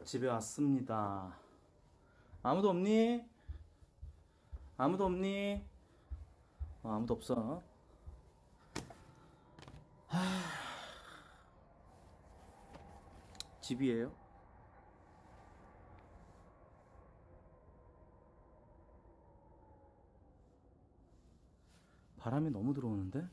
집에 왔습니다. 아무도 없니? 아무도 없니? 아무도 없어. 집이에요? 바람이 너무 들어오는데?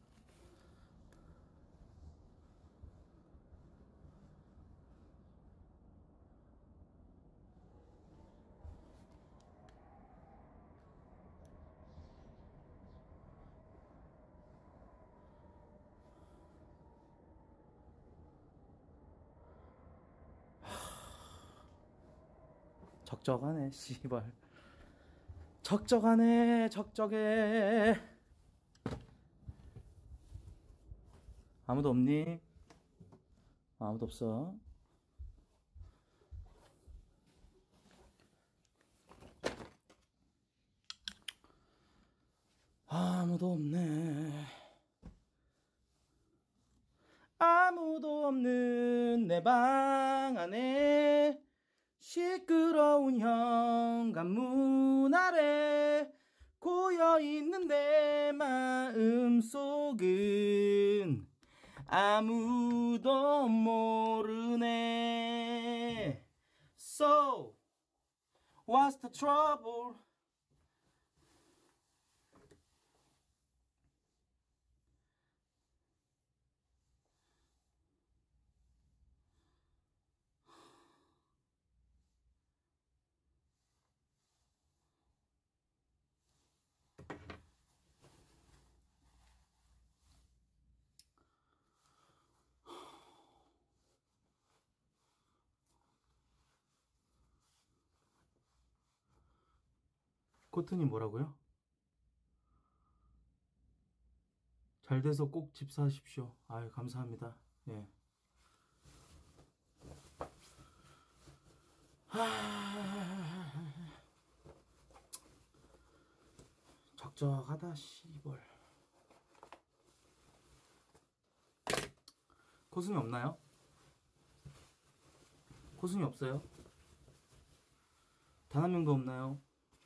적적하네, 씨발. 적적하네, 적적해. 아무도 없니? 아무도 없어. 아무도 없네. 아무도 없는 내 방 안에 시끄러운 현관문 아래 고여있는 내 마음속은 아무도 모르네. So, what's the trouble? 코트님 뭐라고요? 잘 돼서 꼭 집 사십시오. 아유, 감사합니다. 예. 적적하다, 씨벌. 코순이 없나요? 코순이 없어요? 단 한 명도 없나요?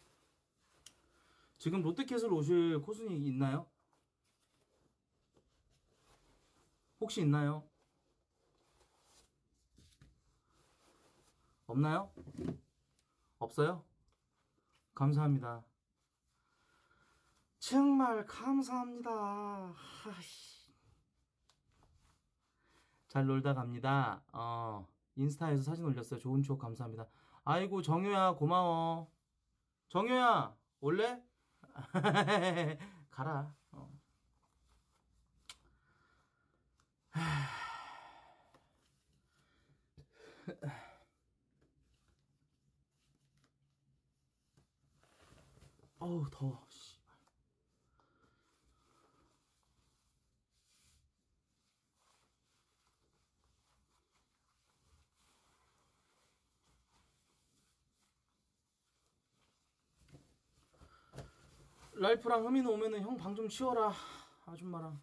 지금 롯데캐슬 오실 코순이 있나요? 혹시 있나요? 없나요? 없어요? 감사합니다. 정말 감사합니다. 하이씨. 잘 놀다 갑니다. 인스타에서 사진 올렸어요. 좋은 추억 감사합니다. 아이고, 정효야, 고마워. 정효야, 올래? 가라. 어우, 더워. 랄프랑 흠이 오면은 형 방 좀 치워라. 아줌마랑.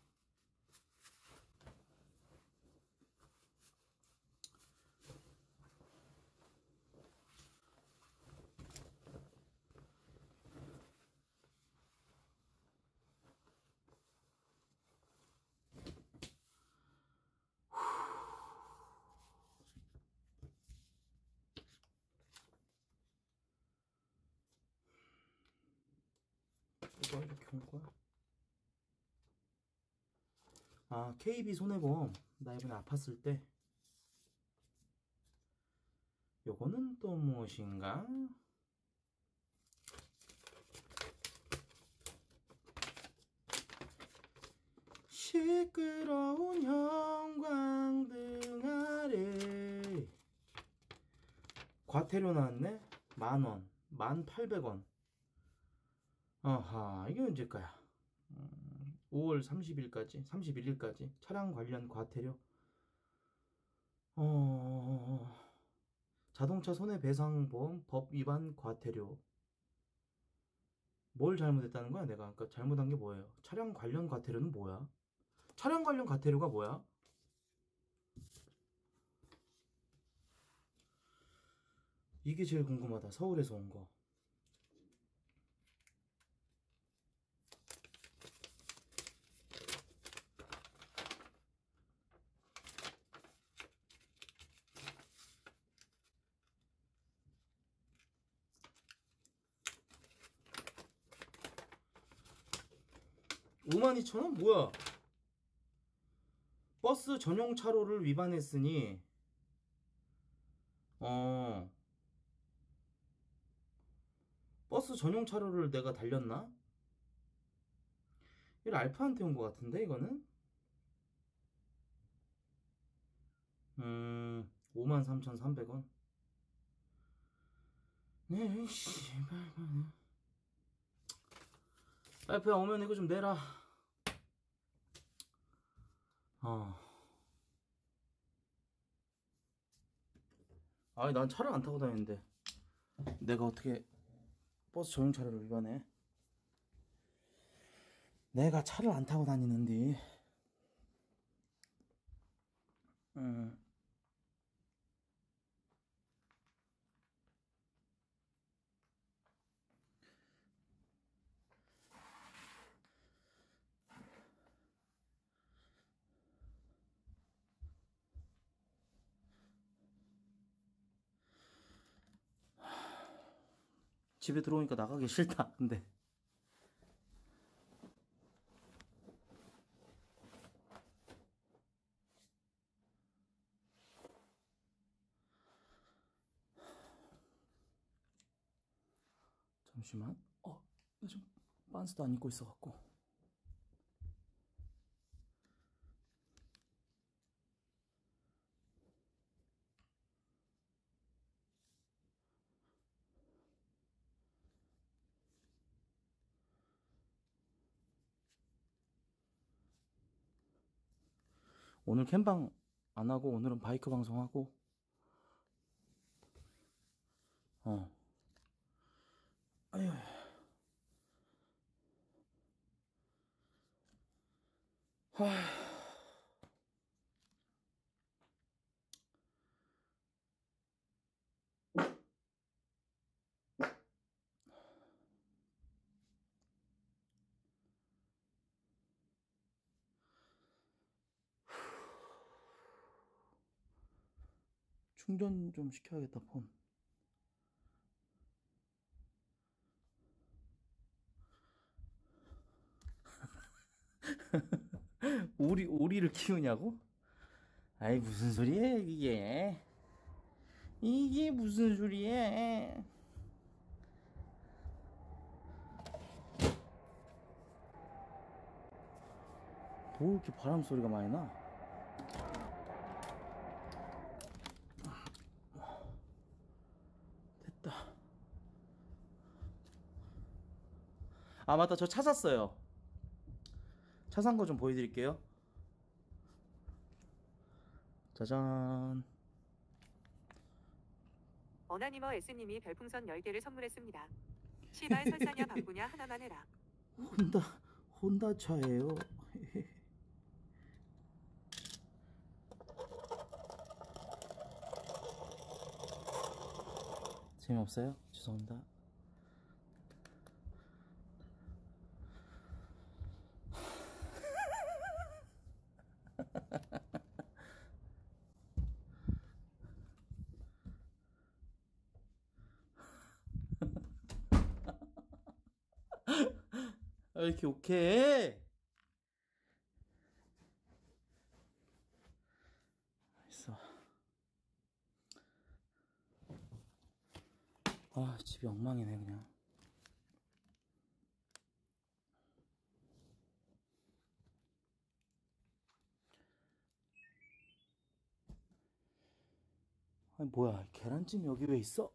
이거 이렇게 온 거야? 아, KB 손해보험. 나 이번에 아팠을 때. 요거는 또 무엇인가? 시끄러운 형광등 아래. 과태료 나왔네? 10,000원. 1,800원. 아하, 이게 언제까야? 5월 30일까지, 31일까지 차량 관련 과태료. 자동차 손해배상보험 법 위반 과태료. 뭘 잘못했다는 거야, 내가? 그러니까 잘못한 게 뭐예요? 차량 관련 과태료는 뭐야? 차량 관련 과태료가 뭐야? 이게 제일 궁금하다. 서울에서 온 거. (52,000원) 뭐야? 버스 전용 차로를 위반했으니 버스 전용 차로를 내가 달렸나? 이거 알파한테 온 것 같은데 이거는? 53,300원. 네, 씨발. 알파야 오면 이거 좀 내라. 아니 난 차를 안 타고 다니는데 내가 어떻게 버스 전용 차로를 위반해? 내가 차를 안 타고 다니는데. 집에 들어오니까 나가기 싫다. 근데 잠시만. 나 좀 빤스도 안 입고 있어갖고. 오늘 캠방 안 하고 오늘은 바이크 방송하고. 아휴. 충전 좀 시켜야겠다 폰. 오리를 키우냐고? 아이 무슨 소리야 이게 무슨 소리야? 뭐 이렇게 바람 소리가 많이 나? 됐다. 아 맞다, 저 차 샀어요. 차 산 거 좀 보여드릴게요. 짜잔. 어나니머 S님이 별풍선 10개를 선물했습니다. 시발 설사냐 바꾸냐 하나만 해라. 혼다 차예요. 재미없어요? 죄송합니다. 왜 이렇게 오케이? 있어. 집이 엉망이네 그냥. 아니 뭐야, 계란찜 여기 왜 있어?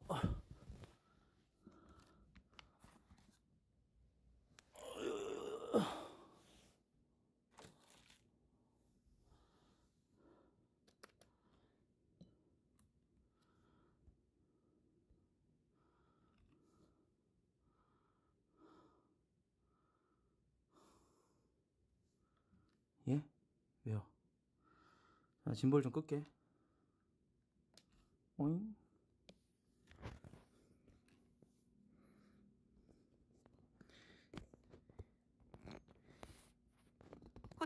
예? 왜요? 자, 짐볼 좀 끌게. 오잉?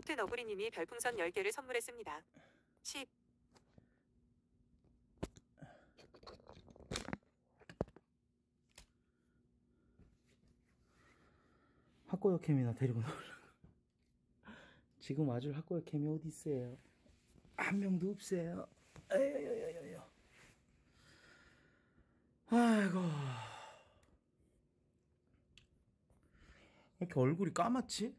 코트 너구리님이 별풍선 10개를 선물했습니다. 10. 학고역 캠이나 데리고 나오려고. 지금 와줄 학고역 캠이 어디 있어요? 한 명도 없어요. 에여여여여. 아이고. 왜 이렇게 얼굴이 까맣지?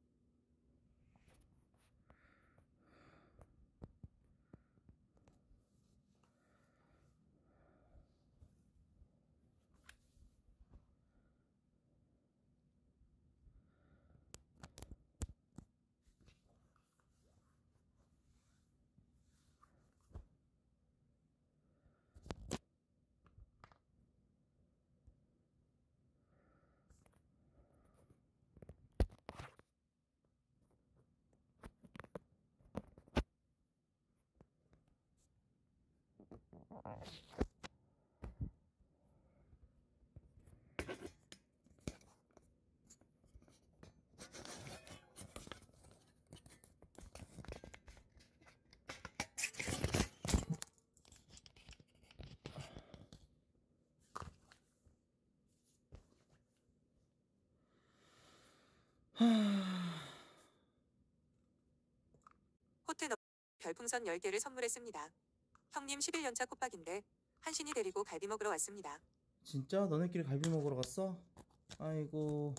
코트 너구리 별풍선 10개를 선물했습니다. 형님 11년차 코박인데 한신이 데리고 갈비 먹으러 왔습니다. 진짜? 너네끼리 갈비 먹으러 갔어? 아이고.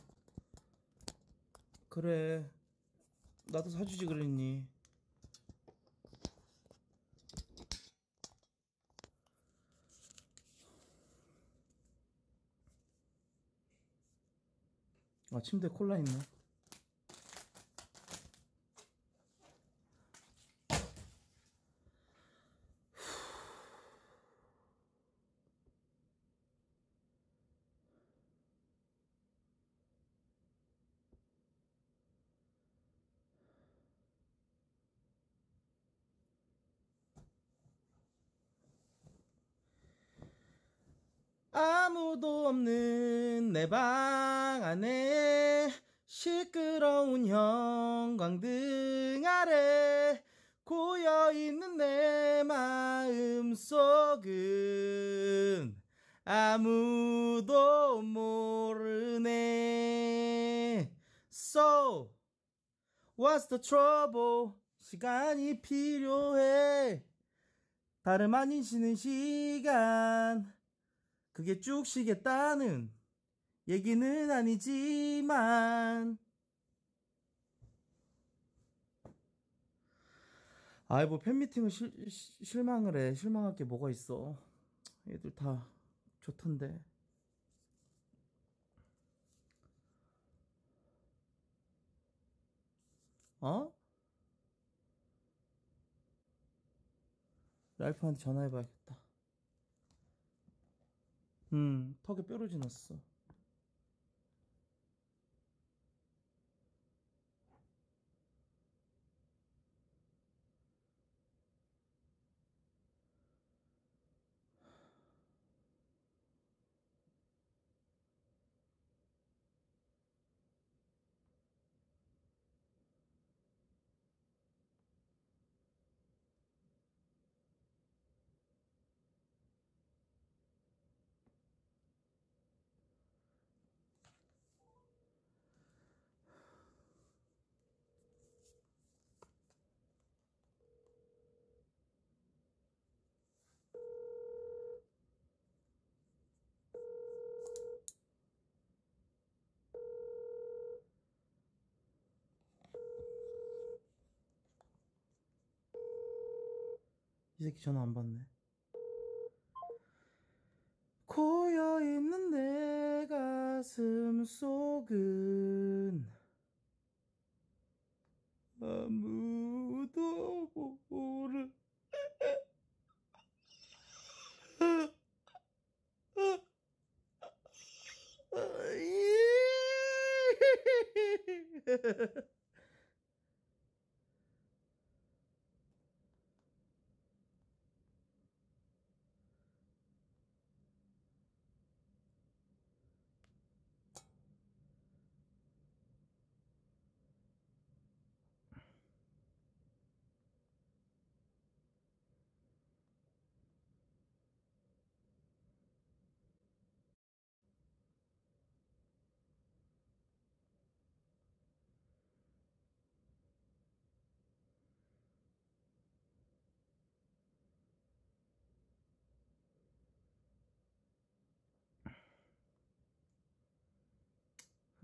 그래. 나도 사주지 그랬니? 아, 침대에 콜라 있네. 아무도 없는 내 방 안에 시끄러운 형광등 아래 고여있는 내 마음속은 아무도 모르네. So what's the trouble? 시간이 필요해. 다름 아닌 쉬는 시간. 그게 쭉 쉬겠다는 얘기는 아니지만. 아이 뭐 팬미팅을 실망을 해. 실망할 게 뭐가 있어. 애들 다 좋던데. 어? 랄프한테 전화해봐야겠다. 턱에 뾰루지 났어. 이 새끼 전화 안 받네. 고여있는 내 가슴 속은 아무도 모르.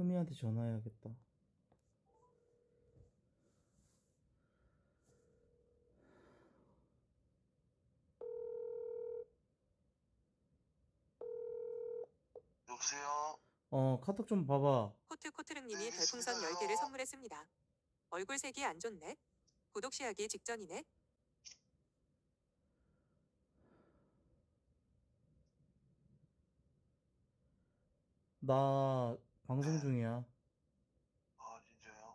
흠이한테 전화해야겠다. 여보세요? 카톡 좀 봐봐. 코트코트릉님이 네, 별풍선 있습니다요. 10개를 선물했습니다. 얼굴색이 안 좋네. 구독시하기 직전이네. 나 방송 네. 중이야. 아, 진짜요?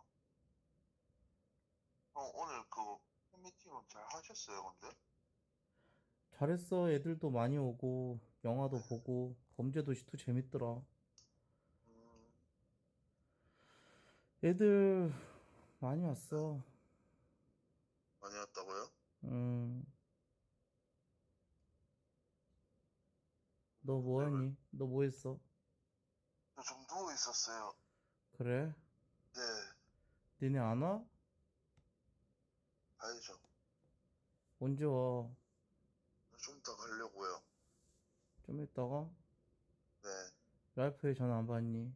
오늘 팬미팅은 잘 하셨어요, 근데? 잘했어. 애들도 많이 오고 영화도 보고 범죄도시 2 재밌더라. 음, 애들 많이 왔어. 많이 왔다고요? 음, 너 네, 뭐하니? 너 뭐 했어? 저좀 누워 있었어요. 그래? 네, 니네 안 와? 가야죠. 언제 와? 좀 이따 가려고요. 좀 이따가? 네, 랄프에 전화 안 받니?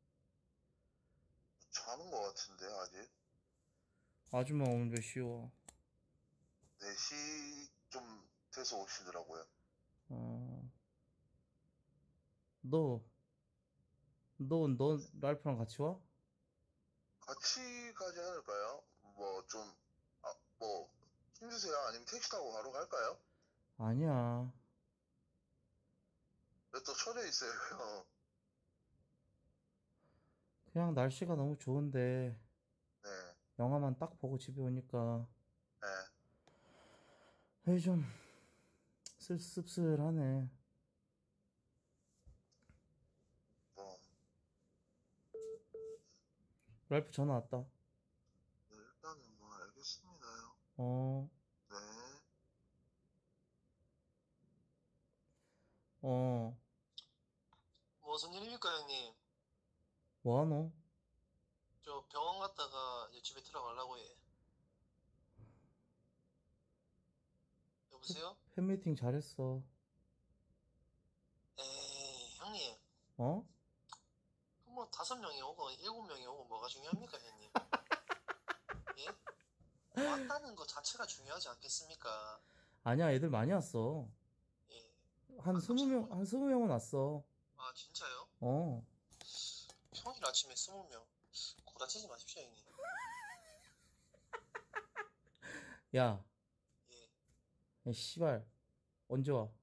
자는 것 같은데, 아직? 아줌마 오늘 몇 시에 와? 4시 좀 돼서 오시더라고요. 어, 너, 너 랄프랑 같이 와? 같이 가지 않을까요? 힘드세요? 아니면 택시 타고 바로 갈까요? 아니야. 왜 또 쳐져 있어요, 형? 그냥 날씨가 너무 좋은데 네, 영화만 딱 보고 집에 오니까 네. 에이 좀 씁쓸하네. 뭐, 랄프 전화 왔다. 네, 일단은 뭐, 알겠습니다요. 어, 네. 어, 무슨 일입니까, 형님? 뭐하노? 저 병원 갔다가 이제 집에 들어가려고 해. 여보세요? 팬미팅 잘했어. 에이, 형님. 어? 뭐 5명이 오고 7명이 오고 뭐가 중요합니까, 형님? 예? 왔다는 거 자체가 중요하지 않겠습니까? 아니야, 애들 많이 왔어. 예. 한 20명, 한 20명은 왔어. 아, 진짜요? 어. 평일 아침에 20명. 구라치지 마십시오, 형님. 야, 예. 야, 씨발. 언제 와?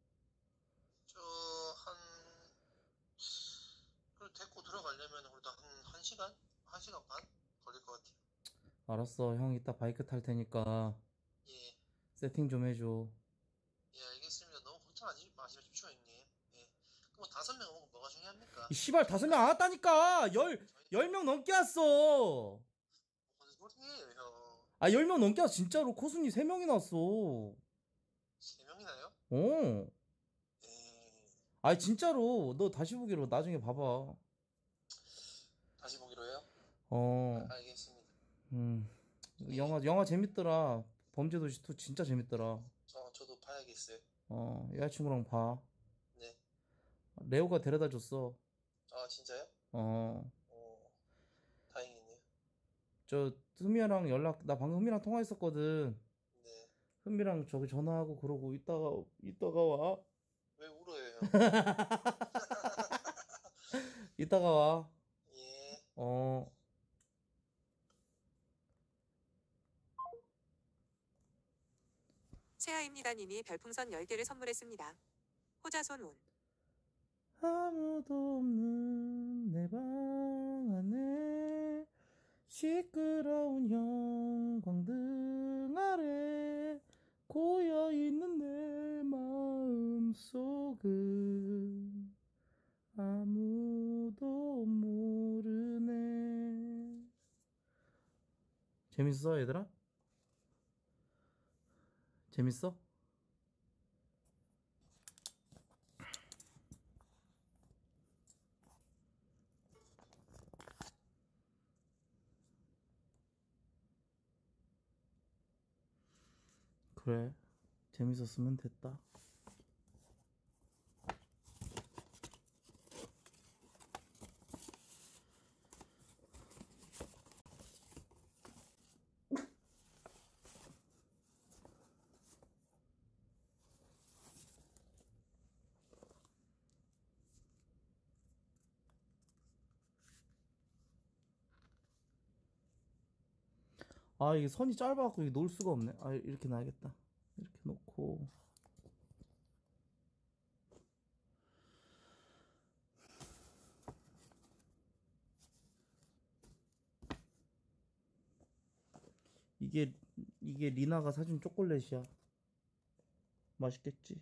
그걸 데리고 들어가려면 그래도 한 시간? 1시간 반? 걸릴 것 같아요. 알았어, 형 이따 바이크 탈 테니까 예. 세팅 좀 해줘. 예, 알겠습니다. 너무 걱정하지 마십시오, 형님. 예. 그럼 5명 오고 뭐가 중요합니까? 이 씨발 5명 안 왔다니까! 10명 넘게 왔어! 무슨 소리예요, 형? 아, 10명 넘게 왔어, 진짜로. 코순이 3명이나 왔어. 3명이나요? 어. 에이, 아, 진짜로. 너 다시 보기로 나중에 봐봐. 다시 보기로 해요? 어. 알겠습니다. 영화 재밌더라. 범죄도시 2 진짜 재밌더라. 저도 봐야겠어요. 여자친구랑 봐. 네. 레오가 데려다 줬어. 아, 진짜요? 어. 다행이네요. 저 흠이랑 나 방금 흠이랑 통화했었거든. 네. 흠이랑 저기 전화하고 그러고 이따가 와. 왜 울어요, 형? 이따가 와. 예. 어. 새아입니다님이 별풍선 10개를 선물했습니다. 호자손운. 아무도 없는 내 방 안에 시끄러운 형광등 아래 고여있는 내 마음속은 아무도 모르네. 재밌어 얘들아? 재밌어? 그래, 재밌었으면 됐다. 아, 이게 선이 짧아갖고 이게 놓을 수가 없네. 아, 이렇게 놔야겠다. 이렇게 놓고. 이게, 이게 리나가 사준 초콜릿이야. 맛있겠지?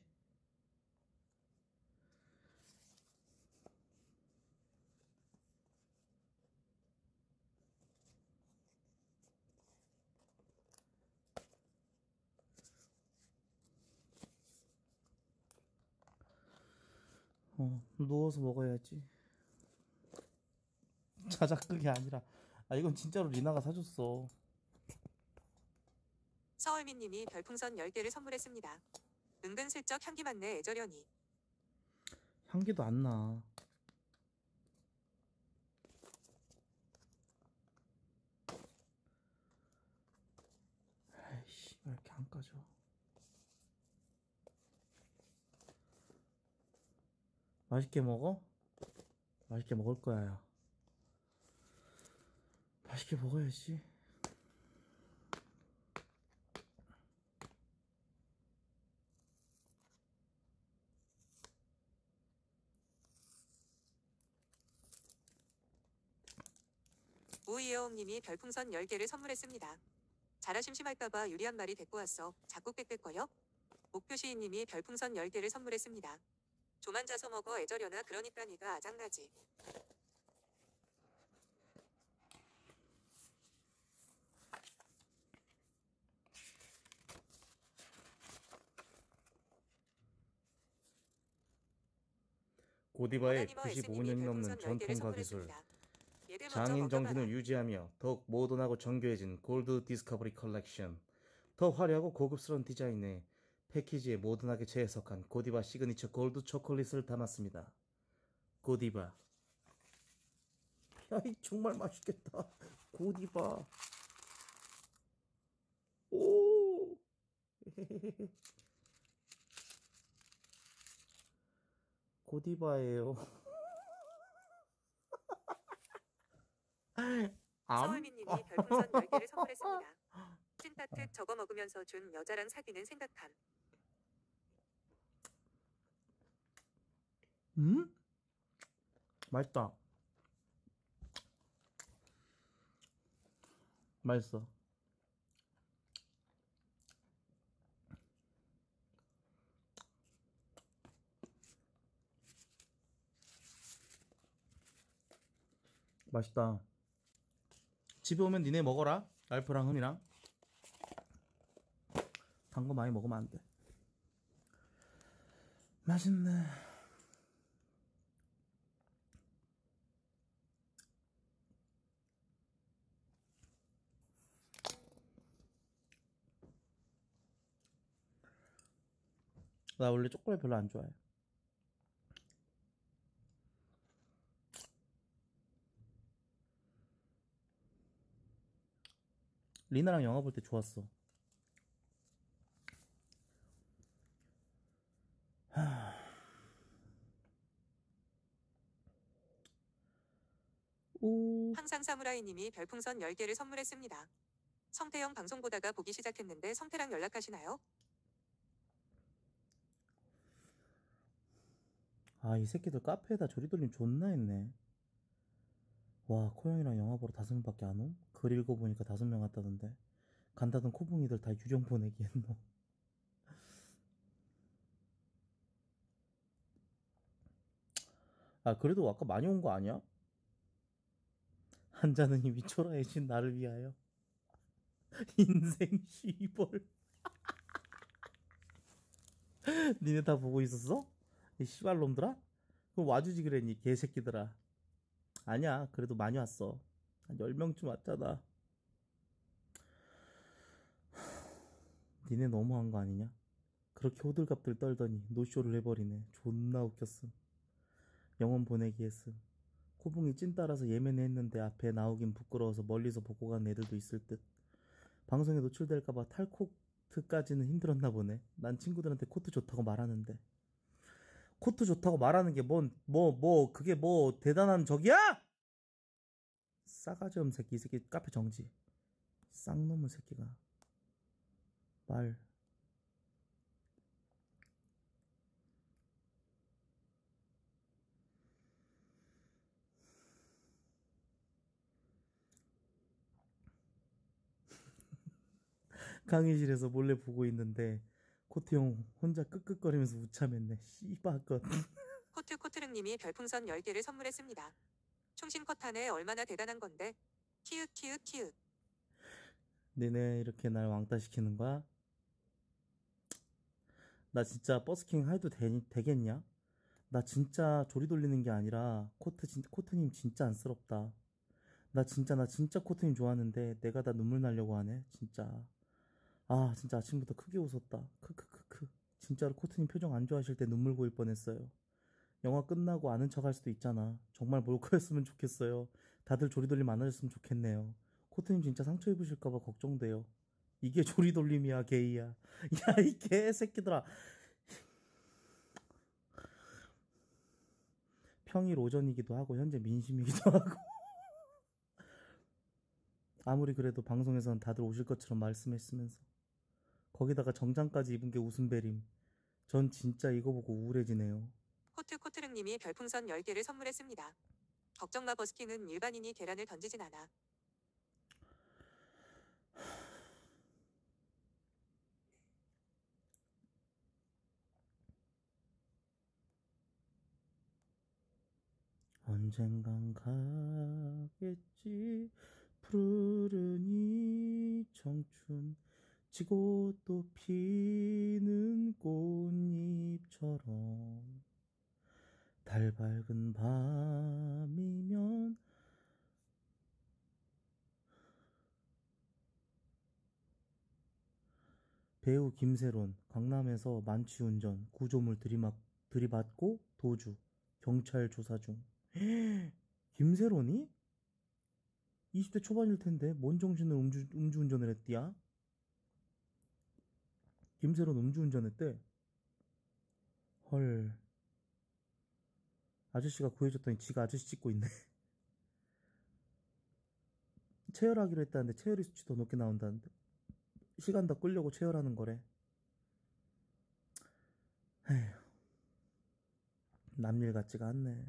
누워서 먹어야지. 자작극이 아니라. 아, 이건 진짜로 리나가 사줬어. 서울민님이 별풍선 10개를 선물했습니다. 은근슬쩍 향기 많네 애저려니. 향기도 안 나. 아이씨, 왜 이렇게 안 까져? 맛있게 먹어? 맛있게 먹을 거야, 야. 맛있게 먹어야지. 우이여옹님이 별풍선 10개를 선물했습니다. 자라 심심할까봐 유리한 말이 데리고 왔어. 자꾸 빽빽거려? 목표시인님이 별풍선 10개를 선물했습니다. 조만 자서 먹어 애저려나 그러니까 니가 아장나지. 고디바의 원아니머 95년이 S님이 넘는 별풍선 10개를 전통과 기술, 선물했습니다. 얘들 먼저 장인 정신을 먹여봐라. 유지하며 더욱 모던하고 정교해진 골드 디스커버리 컬렉션. 더 화려하고 고급스러운 디자인에 패키지에 모던하게 재해석한 고디바 시그니처 골드 초콜릿을 담았습니다. 고디바. 야이, 정말 맛있겠다. 고디바. 오. 고디바예요. 서울민님이 별풍선 10개를 선물했습니다. 찐따뜻 저거 먹으면서 준 여자랑 사귀는 생각함. 맛있다. 맛있어. 맛있다. 집에 오면 니네 먹어라. 랄프랑 흠이랑. 단 거 많이 먹으면 안 돼. 맛있네. 나 원래 초콜릿 별로 안 좋아해. 리나랑 영화 볼 때 좋았어. 오. 항상 사무라이님이 별풍선 10개를 선물했습니다. 성태형 방송 보다가 보기 시작했는데 성태랑 연락하시나요? 아, 이 새끼들 카페에다 조리돌림 존나 했네. 와, 코형이랑 영화 보러 5명밖에 안 옴? 글 읽어보니까 5명 왔다던데. 간다던 코붕이들 다 유령 보내기 했노. 아, 그래도 아까 많이 온 거 아니야? 한자는 이미 초라해진 나를 위하여. 인생 씨벌. 니네 다 보고 있었어? 이 씨발놈들아? 그럼 와주지 그랬니, 개새끼들아. 아니야, 그래도 많이 왔어. 한 10명쯤 왔잖아. 니네 너무한 거 아니냐? 그렇게 호들갑들 떨더니 노쇼를 해버리네. 존나 웃겼음. 영원 보내기 했음. 코붕이 찐 따라서 예매는 했는데 앞에 나오긴 부끄러워서 멀리서 보고 간 애들도 있을 듯. 방송에 노출될까봐 탈코트까지는 힘들었나 보네. 난 친구들한테 코트 좋다고 말하는데. 코트 좋다고 말하는 게 그게 뭐 대단한 적이야? 싸가지 없는 새끼. 이 새끼 카페 정지. 쌍놈의 새끼가. 말. 강의실에서 몰래 보고 있는데 코트 형 혼자 끄끄거리면서 우참했네. 씨바건. 코트코트릉님이 별풍선 10개를 선물했습니다. 총신 컷하네 얼마나 대단한 건데. 키읔 키읔 키읔. 니네 이렇게 날 왕따 시키는 거야? 나 진짜 버스킹 해도 되겠냐? 나 진짜 조리 돌리는 게 아니라 코트님 진짜 안쓰럽다. 나 진짜 코트님 좋아하는데 내가 다 눈물 나려고 하네. 진짜. 아 진짜 아침부터 크게 웃었다. 크크크크. 진짜로 코트님 표정 안 좋아하실 때 눈물 고일 뻔했어요. 영화 끝나고 아는 척 할 수도 있잖아. 정말 몰카였으면 좋겠어요. 다들 조리돌림 안 하셨으면 좋겠네요. 코트님 진짜 상처 입으실까봐 걱정돼요. 이게 조리돌림이야 게이야. 야 이 개새끼들아. 평일 오전이기도 하고 현재 민심이기도 하고 아무리 그래도 방송에선 다들 오실 것처럼 말씀했으면서 거기다가 정장까지 입은 게 웃음배림. 전 진짜 이거 보고 우울해지네요. 코트코트릉님이 별풍선 10개를 선물했습니다. 걱정마 버스킹은 일반인이 계란을 던지진 않아. 언젠간 가겠지 푸르른 이 청춘 지고 또 피는 꽃잎처럼 달 밝은 밤이면 배우 김세론 강남에서 만취운전 구조물 들이받고 도주 경찰 조사 중. 김세론이? 20대 초반일 텐데 뭔 정신으로 음주운전을 했디야? 김세론 음주운전했대. 헐. 아저씨가 구해줬더니 지가 아저씨 찍고 있네. 체열하기로 했다는데 체열의 수치 더 높게 나온다는데. 시간 더 끌려고 체열하는 거래. 에휴. 남일 같지가 않네.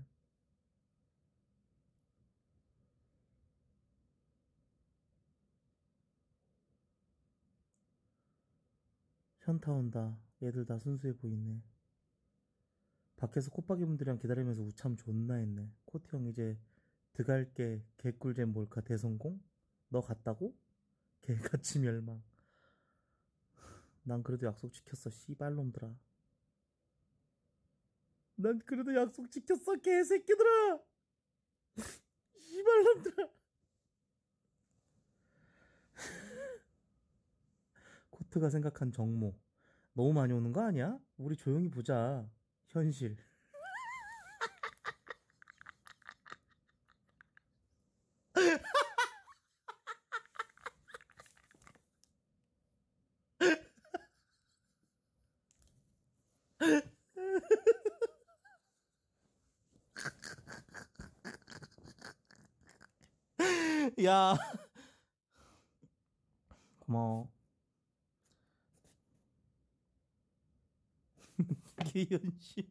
현타 온다. 얘들 다 순수해 보이네. 밖에서 콧박이분들이랑 기다리면서 우참 존나 했네. 코트 형 이제 드갈게 개꿀잼 몰카 대성공? 너 갔다고? 개같이 멸망. 난 그래도 약속 지켰어 씨발놈들아. 난 그래도 약속 지켰어 개새끼들아. 씨발놈들아. 코트가 생각한 정모 너무 많이 오는 거 아니야? 우리 조용히 보자. 현실. 야 고마워. 이게 현실.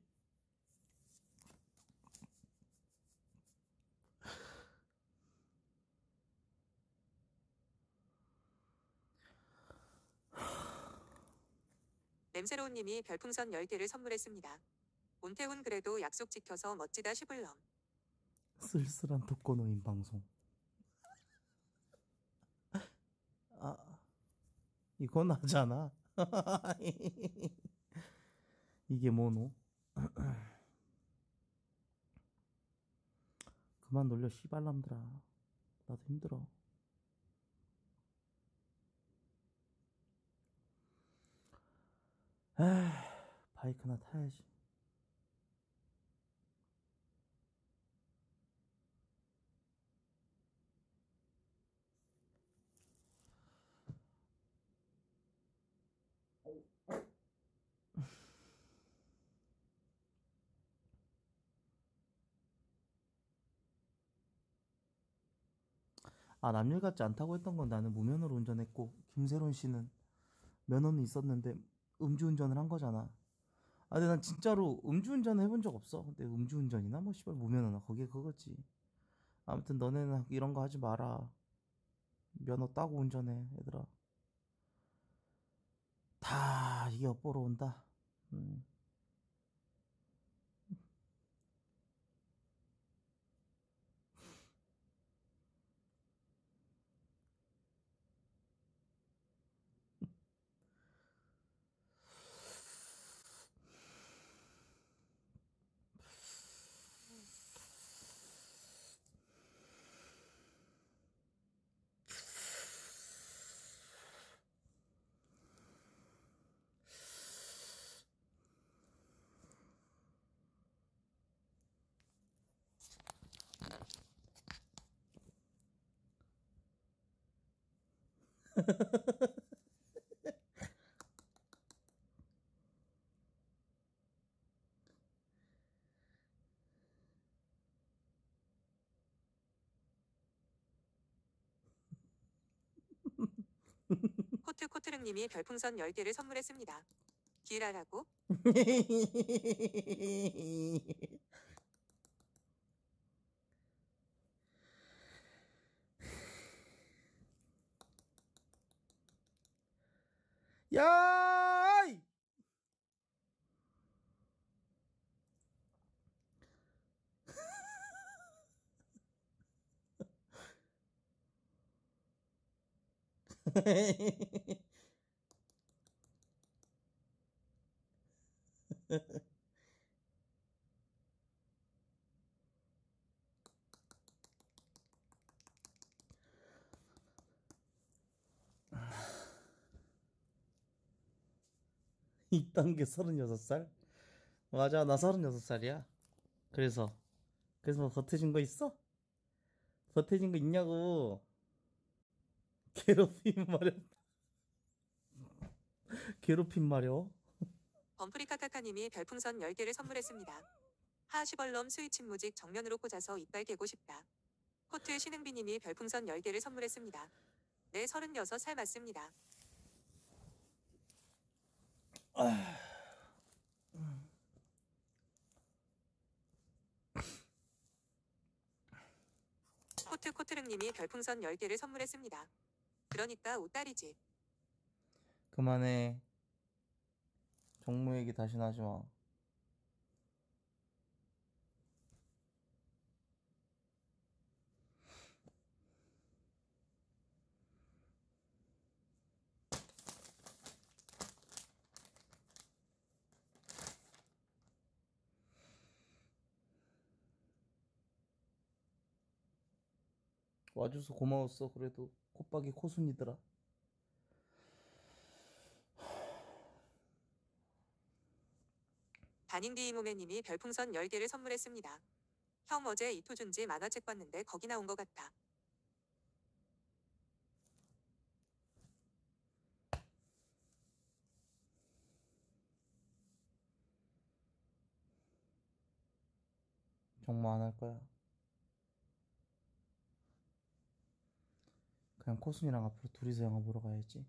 냄새로운님이 별풍선 10개를 선물했습니다. 온태훈 그래도 약속 지켜서 멋지다 시블럼. 쓸쓸한 독거노인 방송. 아 이건 하잖아. 이게 뭐노? 그만 놀려 씨발람들아. 나도 힘들어. 에휴, 바이크나 타야지. 아, 남일 같지 않다고 했던 건 나는 무면허로 운전했고, 김세론 씨는 면허는 있었는데 음주운전을 한 거잖아. 아, 근데 난 진짜로 음주운전 해본 적 없어. 근데 음주운전이나 뭐 씨발 무면허나 거기에 그거지. 아무튼 너네는 이런 거 하지 마라. 면허 따고 운전해, 얘들아. 다 이게 엿보러 온다. 음. 코트코트릉님이 별풍선 10개를 선물했습니다. 길하라고? 야! 이! 이딴 게 36살? 맞아, 나 36살이야. 그래서 뭐 겉해진 거 있어? 겉해진 거 있냐고. 괴롭힘 마련. 괴롭힘 마려. 범프리카카카님이 별풍선 10개를 선물했습니다. 하시벌럼 스위치 무직 정면으로 꽂아서 이빨 개고 싶다. 코트 신흥비님이 별풍선 10개를 선물했습니다. 네 36살 맞습니다. 코트코트릉님이 별풍선 10개를 선물했습니다. 그러니까 옷다리지. 그만해. 정모 얘기 다시 하지 마. 와줘서 고마웠어. 그래도 콧박이 코순이더라. 다닝디이모매님이 별풍선 10개를 선물했습니다. 형 어제 이토준지 만화책 봤는데 거기 나온 것 같아. 정모 안 할 거야. 그냥 코순이랑 앞으로 둘이서 영화 보러 가야지.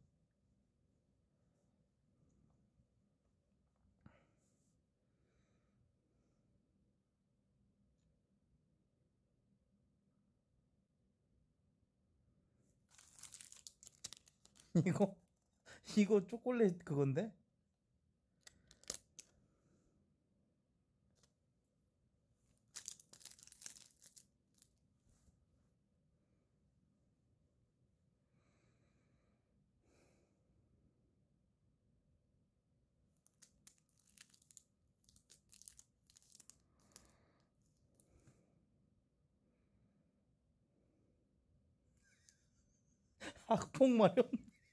이거 이거 초콜릿 그건데? 학폭 마렵.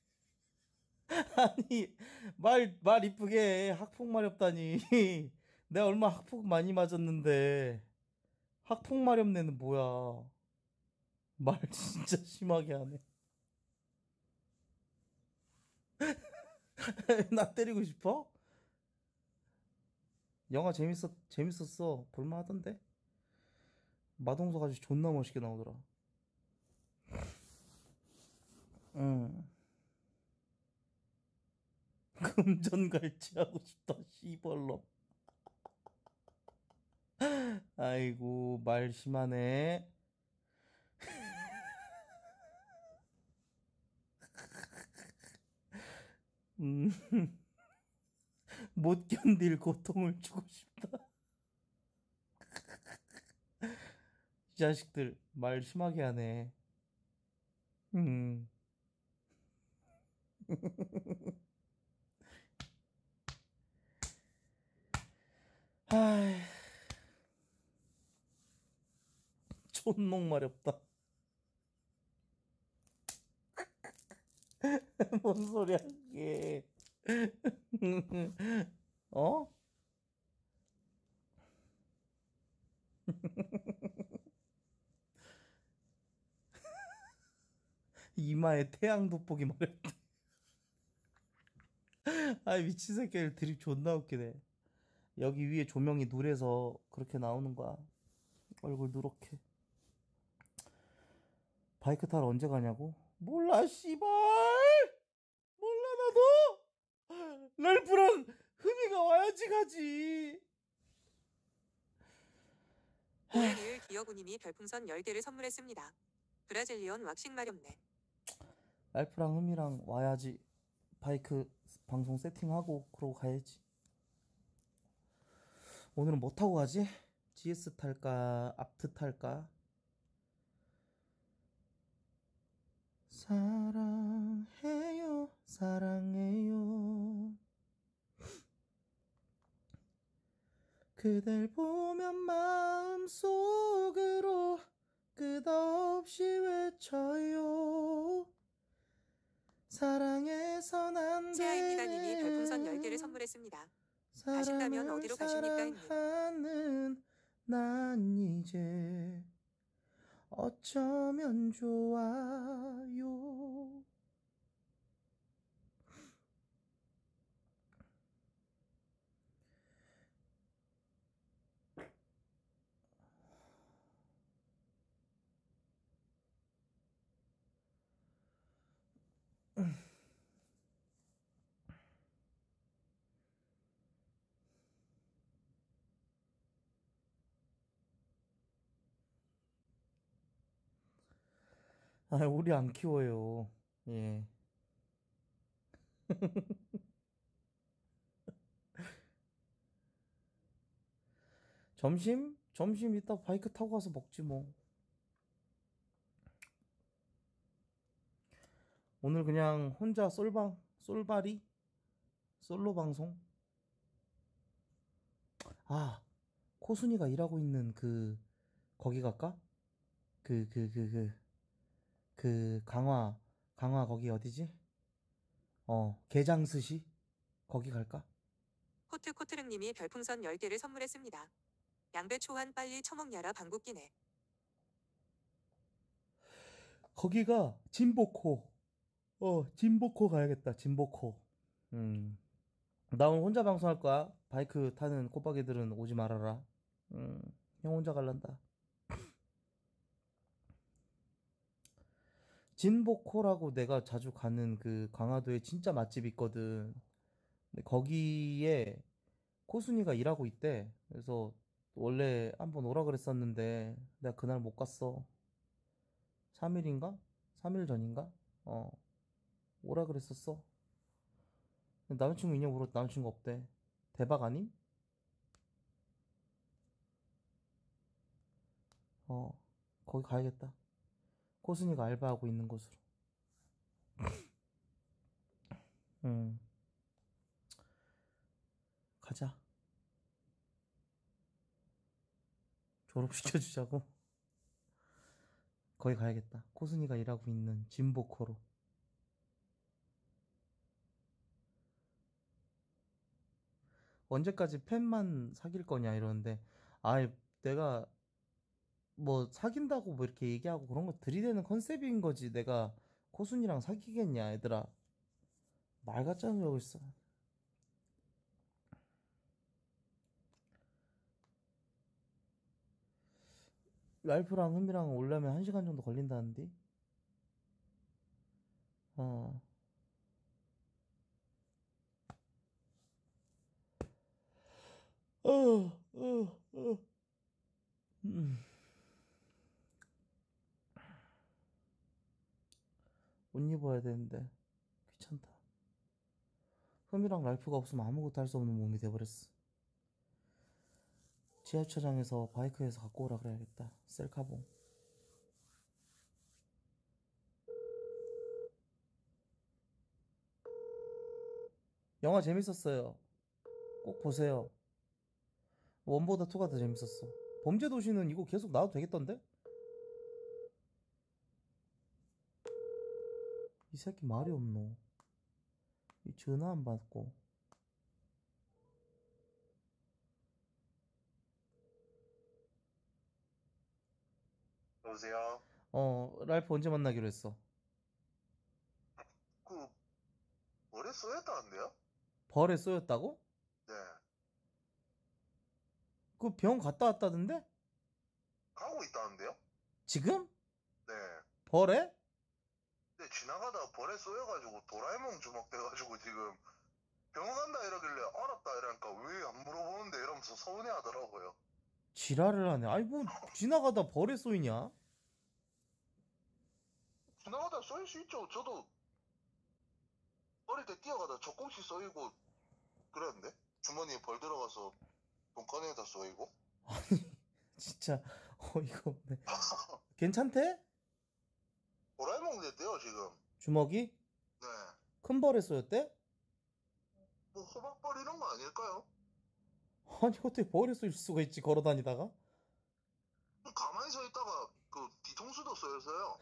아니 말 이쁘게 해. 학폭 마렵다니. 내가 얼마 학폭 많이 맞았는데 학폭 마렵네는 뭐야. 말 진짜 심하게 하네. 나 때리고 싶어? 영화 재밌었어. 볼만하던데. 마동석 아저씨 존나 멋있게 나오더라. 응. 금전갈치 하고 싶다, 씨발로. 아이고, 말 심하네. 음, 못 견딜 고통을 주고 싶다. 이 자식들, 말 심하게 하네. 음, 아이, 촌목 마렵다. 뭔 소리야, 그게. 어? 이마에 태양 돋보기 마렵다. 아이, 미친 새끼들 드립 존나 웃기네. 여기 위에 조명이 누래서 그렇게 나오는 거야. 얼굴 누렇게. 바이크 타러 언제 가냐고? 몰라, 씨발! 몰라, 나도! 랄프랑 흠이가 와야지 가지. 오웬이을 기여구님이 별풍선 10개를 선물했습니다. 브라질리언 왁싱 마렵네. 랄프랑 흠이랑 와야지. 바이크 방송 세팅하고 그러고 가야지. 오늘은 뭐 타고 가지? GS 탈까? 앞트 탈까? 사랑해요, 사랑해요. 그댈 보면 마음속으로 끝없이 외쳐요. 사랑해선 안 세아입니다님이 별풍선 10개를 돼. 선물했습니다. 가신다면 사람을 어디로 가십니까, 형님? 사랑하는 난 이제 어쩌면 좋아요. 아, 우리 안 키워요. 예. 점심? 점심 이따 바이크 타고 가서 먹지 뭐. 오늘 그냥 혼자 솔바리? 솔로 방송? 아, 코순이가 일하고 있는 거기 갈까? 그, 그, 그, 그, 강화 거기 어디지? 게장스시? 거기 갈까? 코트코트릉님이 별풍선 10개를 선물했습니다. 양배초한 빨리 처먹냐라 방귀끼네. 거기가 진보코. 진보코 가야겠다, 진보코. 나 오늘 혼자 방송할 거야. 바이크 타는 꼬박이들은 오지 말아라. 형 혼자 갈란다. 진보코라고 내가 자주 가는 그 강화도에 진짜 맛집 있거든. 근데 거기에 코순이가 일하고 있대. 그래서 원래 한번 오라 그랬었는데 내가 그날 못 갔어. 3일인가? 3일 전인가? 어, 오라 그랬었어. 근데 남자친구 있냐고 물었더니 남자친구 없대. 대박 아님? 어, 거기 가야겠다. 코순이가 알바하고 있는 곳으로. 음, 가자. 졸업시켜주자고. 거기 가야겠다. 코순이가 일하고 있는 진보코로. 언제까지 팬만 사귈 거냐 이러는데, 아, 내가 뭐 사귄다고 뭐 이렇게 얘기하고 그런 거 들이대는 컨셉인 거지. 내가 코순이랑 사귀겠냐, 얘들아. 말 같지 않은 소리 하고 있어. 랄프랑 흠이랑 오려면 1시간 정도 걸린다는데? 어. 어. 음. 옷 입어야 되는데 귀찮다. 흠이랑 랄프가 없으면 아무것도 할 수 없는 몸이 돼버렸어. 지하주차장에서 바이크에서 갖고 오라 그래야겠다. 셀카봉. 영화 재밌었어요. 꼭 보세요. 원보다 투가 더 재밌었어. 범죄도시는 이거 계속 나와도 되겠던데? 이 새끼 말이 없노. 이 전화 안 받고. 여보세요? 랄프 언제 만나기로 했어? 그, 머리 쏘였다는데요? 벌에 쏘였다고? 네. 그 병원 갔다 왔다던데? 가고 있다는데요? 지금? 네. 벌에? 근데 지나가다가 벌에 쏘여가지고 도라에몽 주먹돼가지고 지금 병원 간다 이러길래 알았다 이러니까 왜 안 물어보는데 이러면서 서운해 하더라고요. 지랄을 하네. 아이 뭐 지나가다 벌에 쏘이냐? 지나가다 쏘일 수 있죠. 저도 어릴 때 뛰어가다 조금씩 쏘이고 그랬는데 주머니에 벌 들어가서 돈 꺼내다 쏘이고. 진짜 어이가 없네. 괜찮대? 도라에몽 됐대요 지금. 주먹이? 네. 큰 벌에 쏘였대? 뭐 호박벌 이런 거 아닐까요? 아니 어떻게 벌에 쏘일 수가 있지 걸어다니다가? 가만히 서 있다가 그 뒤통수도 쏘였어요.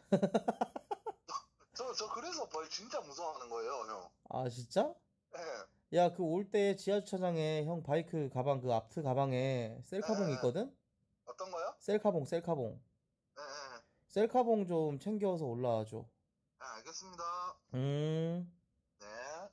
저 그래서 벌 진짜 무서워하는 거예요, 형. 아 진짜? 예. 야 그 올 때 지하주차장에 형 바이크 가방 그 앞트 가방에 셀카봉 있거든? 어떤 거요? 셀카봉 예, 예. 셀카봉 좀 챙겨서 올라와줘. 예, 알겠습니다. 음. 네.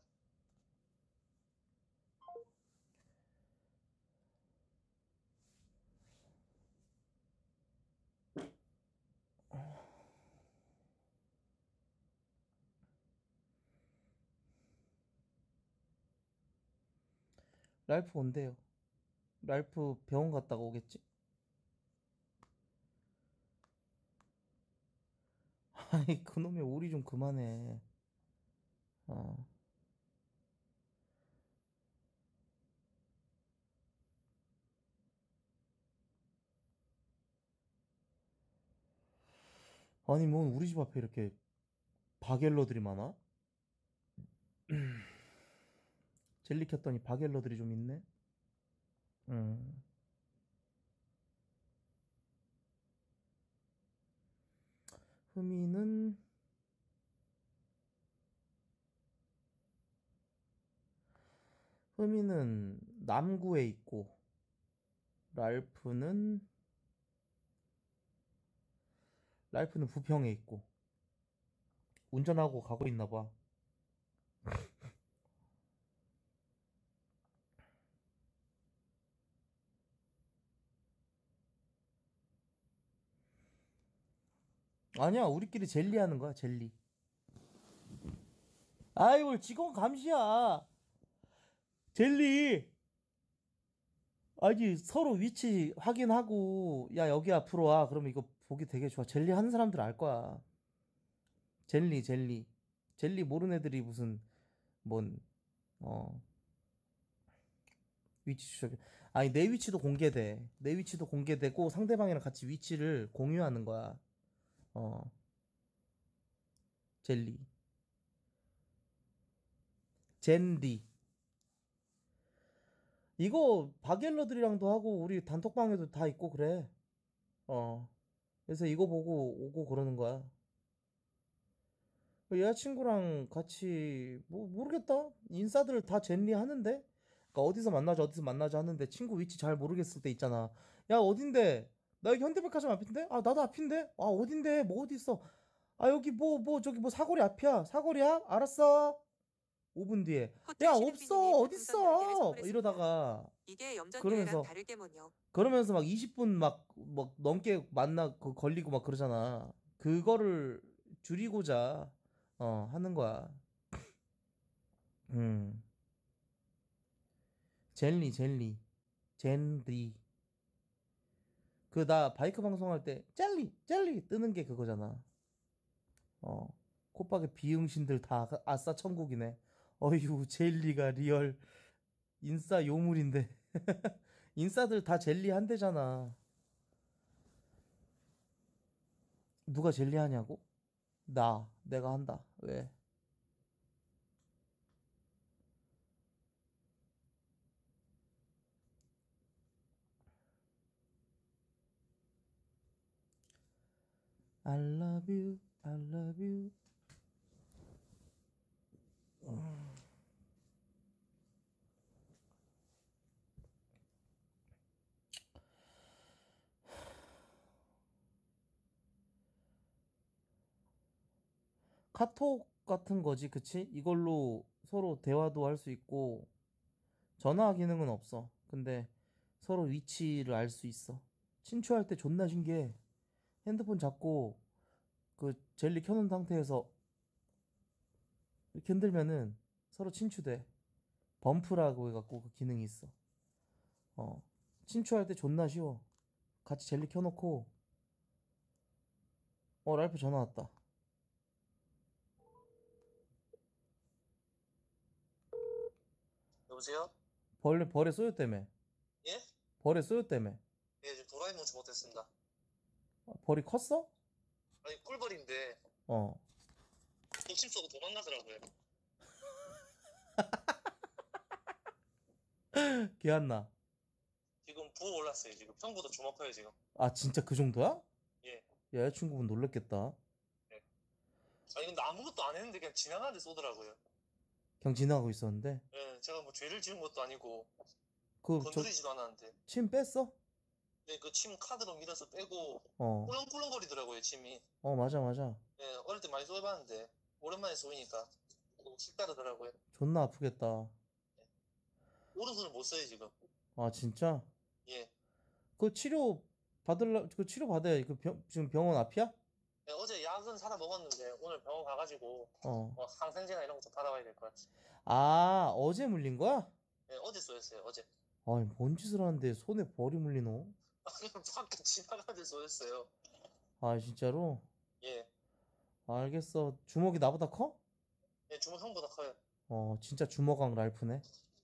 랄프 온대요. 랄프 병원 갔다가 오겠지? 아이 그놈의 오리 좀 그만해. 어. 아니 뭐 우리 집 앞에 이렇게 바갤러들이 많아? 젤리 켰더니 바갤러들이 좀 있네. 음. 흠이는 남구에 있고 랄프는 부평에 있고 운전하고 가고 있나 봐. 아니야 우리끼리 젤리 하는 거야 젤리. 아이고 직원 감시야. 젤리. 아니 서로 위치 확인하고 야 여기 앞으로 와 그러면 이거 보기 되게 좋아. 젤리 하는 사람들 알 거야. 젤리 모르는 애들이 무슨 뭔 위치 추적. 아니 내 위치도 공개돼. 내 위치도 공개되고 상대방이랑 같이 위치를 공유하는 거야. 어 젤리 젠디. 이거 바갤러들이랑도 하고 우리 단톡방에도 다 있고 그래. 그래서 이거 보고 오고 그러는 거야. 여자친구랑 같이 뭐 모르겠다. 인싸들 다 젠리 하는데. 그러니까 어디서 만나자 하는데 친구 위치 잘 모르겠을 때 있잖아. 야 어딘데? 나 여기 현대백화점 앞인데? 아 나도 앞인데? 아 어딘데? 뭐 어디 있어? 아 여기 저기 뭐 사거리 앞이야. 사거리야? 알았어. 5분 뒤에. 야 호텔 없어 시는비님이 어딨어? 별풍선 10개를 선물했습니다. 이러다가 이게 염전 그러면서 유해랑 다를 게 뭐뇨. 그러면서 막 20분 막 넘게 걸리고 막 그러잖아. 그거를 줄이고자 하는 거야. 음. 젤리. 젠리. 그 나 바이크 방송할 때 젤리 뜨는 게 그거잖아. 어. 콧박에 비응신들 다 아싸 천국이네. 어휴, 젤리가 리얼 인싸 요물인데. 인싸들 다 젤리 한대잖아. 누가 젤리 하냐고? 내가 한다. 왜? I love you, I love you. 카톡 같은 거지, 그치? 이걸로 서로 대화도 할 수 있고, 전화 기능은 없어. 근데 서로 위치를 알 수 있어. 친추할 때 존나 신기해. 핸드폰 잡고 그 젤리 켜놓은 상태에서 이렇게 흔들면은 서로 친추돼. 범프라고 해갖고 그 기능이 있어. 어. 친추할 때 존나 쉬워. 같이 젤리 켜놓고, 랄프 전화 왔다. 여보세요? 벌에 쏘였다며. 예? 벌에 쏘였다며. 예, 지금 도라이 뭉치 못했습니다. 벌이 컸어? 아니, 꿀벌인데, 어. 독침 쏘고 도망가더라고요. 개안나. 지금 부어 올랐어요, 지금. 형보다 주먹 커요, 지금. 아, 진짜 그 정도야? 예. 여자친구분 놀랬겠다. 예. 아니, 근데 아무것도 안 했는데 그냥 지나가는데 쏘더라고요. 그냥 지나가고 있었는데. 예, 제가 뭐 죄를 지은 것도 아니고, 그, 건드리지도 않았는데. 침 뺐어? 네, 그 침 카드로 밀어서 빼고, 어. 꿀렁꿀렁거리더라고요, 침이. 맞아. 예, 어릴 때 많이 쏘여봤는데, 오랜만에 쏘이니까, 색다르더라고요. 존나 아프겠다. 오른손을 못 써요, 지금. 아, 진짜? 예. 그 치료 받아야, 지금 병원 앞이야? 예, 어제 약은 사다 먹었는데, 오늘 병원 가가지고, 어. 항생제나 이런 거 좀 받아와야 될 것 같아요. 아, 어제 물린 거야? 예, 어제 쏘였어요, 어제. 아니, 뭔 짓을 하는데 손에 벌이 물리노? 그냥 밖에 지나가는데 쏘였어요. 아, 진짜로? 예. 알겠어. 주먹이 나보다 커? 예, 주먹 형보다 커요. 진짜 주먹왕 랄프네.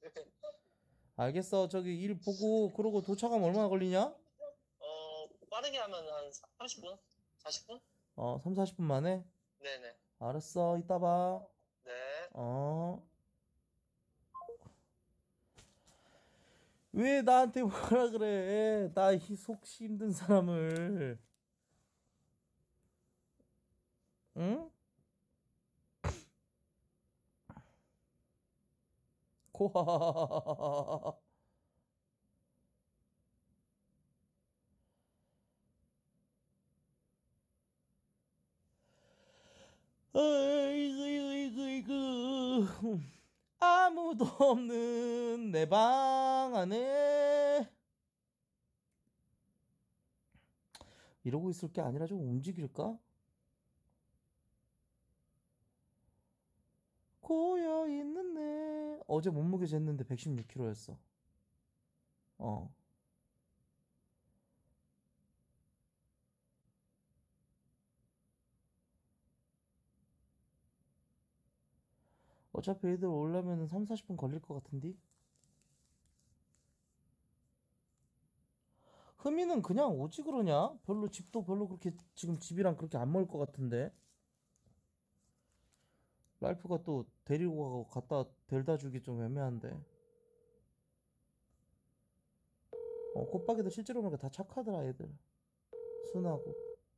알겠어. 저기 일 보고, 그러고 도착하면 얼마나 걸리냐? 빠르게 하면 한 30분? 40분? 3, 40분 만에? 네네. 알았어. 이따 봐. 네. 왜 나한테 뭐라 그래? 나 이 속 힘든 사람을. 응? 코하. 이거. 아무도 없는 내 방 안에. 이러고 있을 게 아니라 좀 움직일까? 고여있는 내. 어제 몸무게 쟀는데 116kg였어. 어. 어차피 애들 오려면 3, 40분 걸릴 것 같은데? 흠이는 그냥 오지 그러냐? 집도 별로 그렇게, 지금 집이랑 그렇게 안 멀 것 같은데? 랄프가 또 데리고 가고 갖다 데려다 주기 좀 애매한데. 꽃박이도 실제로 보니까 다 착하더라, 애들. 순하고.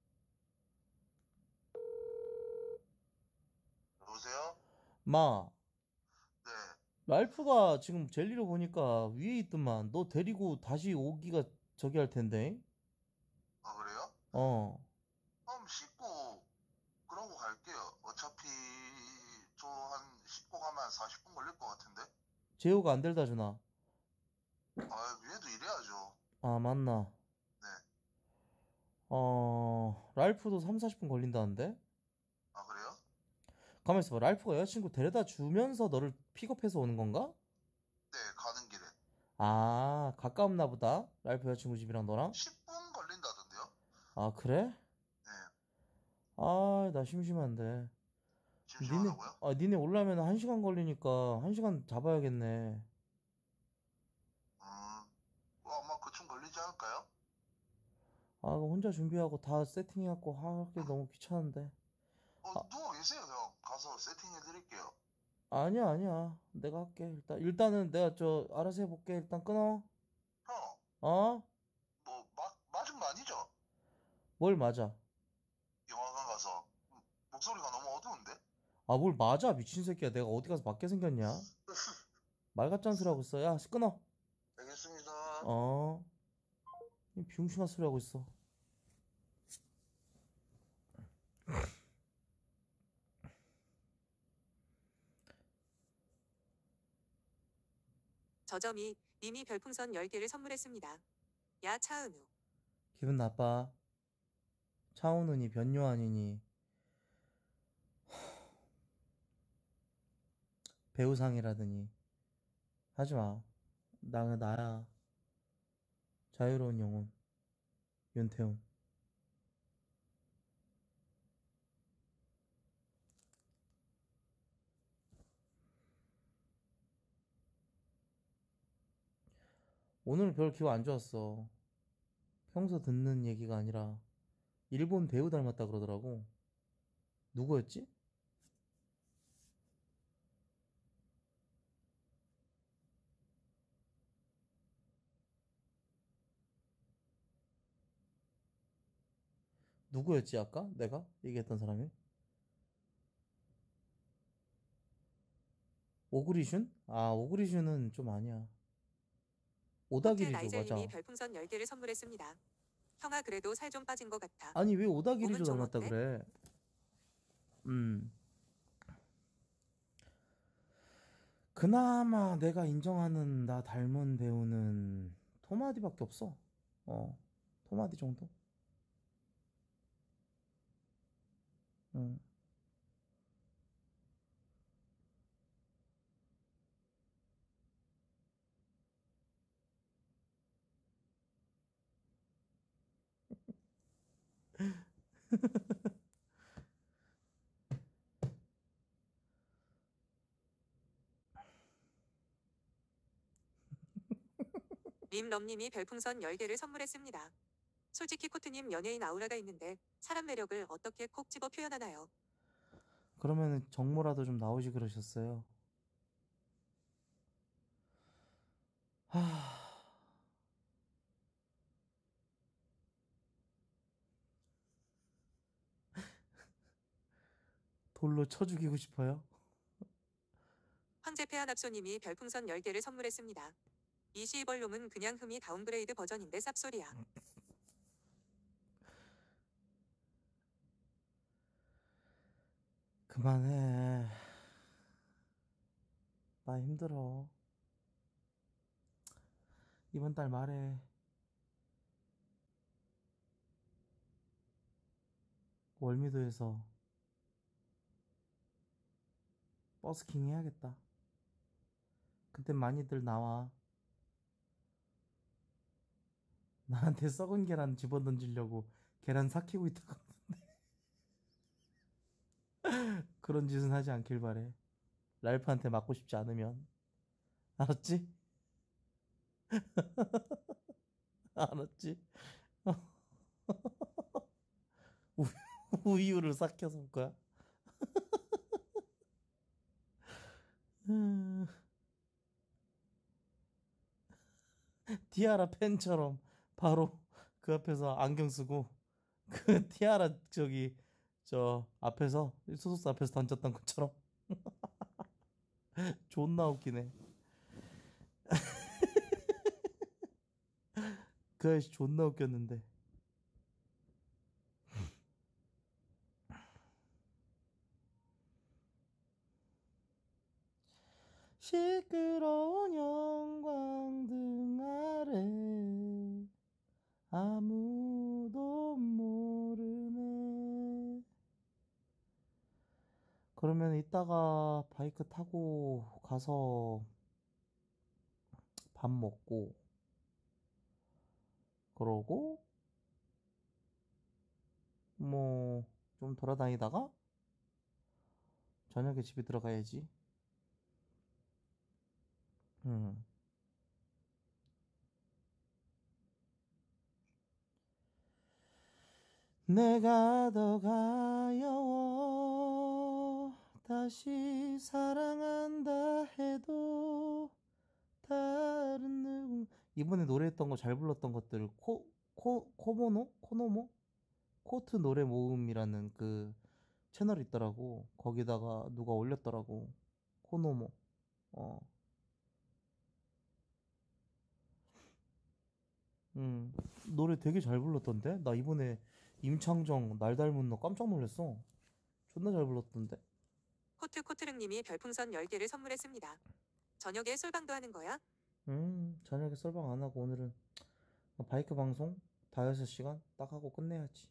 여보세요? 마, 네. 랄프가 지금 젤리로 보니까 위에 있더만. 너 데리고 다시 오기가 저기 할 텐데. 아, 그래요? 그럼 씻고 그러고 갈게요. 어차피 저 한 씻고 가면 40분 걸릴 것 같은데? 재호가 안 데려다 주나? 아, 위에도 일해야죠. 아, 맞나? 네. 랄프도 3, 40분 걸린다는데? 아, 그래요? 가만있어 봐. 랄프가 여자친구 데려다 주면서 너를 픽업해서 오는 건가? 네, 가는 길에. 아, 가까웠나 보다. 랄프 여자친구 집이랑 너랑. 10분 걸린다던데요? 아, 그래? 네, 아, 나 심심한데. 심심하다고요? 니네 올라면 1시간 걸리니까 1시간 잡아야겠네. 아마 그쯤 걸리지 않을까요? 아, 그거 혼자 준비하고 다 세팅해갖고 하기 너무 귀찮은데. 아, 누워 계세요, 형. 가서 세팅해 드릴게요. 아니야, 아니야. 내가 할게. 일단은 내가 알아서 해볼게. 일단 끊어. 형, 어? 맞은 거 아니죠? 뭘 맞아? 영화관 가서. 목소리가 너무 어두운데? 아, 뭘 맞아, 미친 새끼야. 내가 어디 가서 맞게 생겼냐? 말 같지 않은 소리 하고 있어. 야, 끊어. 알겠습니다. 어? 이 비용신한 소리 하고 있어. 저점이 님이 별풍선 10개를 선물했습니다. 야 차은우. 기분 나빠. 차오느니 변요 아니니 배우상이라더니 하지마. 나는 나야. 자유로운 영혼 윤태훈. 오늘 별 기분 안 좋았어. 평소 듣는 얘기가 아니라 일본 배우 닮았다 그러더라고. 누구였지? 누구였지 아까 내가 얘기했던 사람이? 오그리슌? 아, 오그리슌은 좀 아니야. 호텔 오다기리죠, 라이젤님이 맞아. 별풍선 10개를 선물했습니다. 형아 그래도 살 좀 빠진 것 같아. 아니 왜 몸은 오다기리죠 좀 닮았다 어때? 그래? 음. 그나마 내가 인정하는 나 닮은 배우는 토마디밖에 없어. 토마디 정도? 응. 림럼님이 별풍선 10개를 선물했습니다. 솔직히 코트님 연예인 아우라가 있는데 사람 매력을 어떻게 콕 집어 표현하나요? 그러면은 정모라도 좀 나오지 그러셨어요. 하... 돌로 쳐 죽이고 싶어요? 황제폐하납소님이 별풍선 10개를 선물했습니다. 이 시벌룸은 그냥 흠이 다운그레이드 버전인데 쌉소리야. 그만해. 나 힘들어. 이번 달 말에 월미도에서 버스킹 해야겠다. 그때 많이들 나와. 나한테 썩은 계란 집어던지려고 계란 삭히고 있다가 그런 짓은 하지 않길 바래. 랄프한테 맞고 싶지 않으면. 알았지? 알았지? 우- 우유를 삭혀서 올 거야. 티아라 팬처럼 바로 그 앞에서 안경 쓰고 그 티아라 저 앞에서 소속사 앞에서 던졌던 것처럼 존나 웃기네. 그 아저씨 존나 웃겼는데. 시끄러운 형광등 아래 아무도 모르네. 그러면 이따가 바이크 타고 가서 밥 먹고, 그러고, 뭐, 좀 돌아다니다가, 저녁에 집에 들어가야지. 음. 내가 더 가여워 다시 사랑한다 해도 다른 누구 이번에 노래했던 거 잘 불렀던 것들 코노모 코트 노래 모음이라는 그 채널 있더라고. 거기다가 누가 올렸더라고. 코노모. 어. 노래 되게 잘 불렀던데? 나 이번에 임창정 날 닮은 너 깜짝 놀랐어. 존나 잘 불렀던데? 코트코트릉님이 별풍선 10개를 선물했습니다. 저녁에 솔방도 하는 거야? 저녁에 썰방 안 하고 오늘은 바이크 방송 다여섯 시간 딱 하고 끝내야지.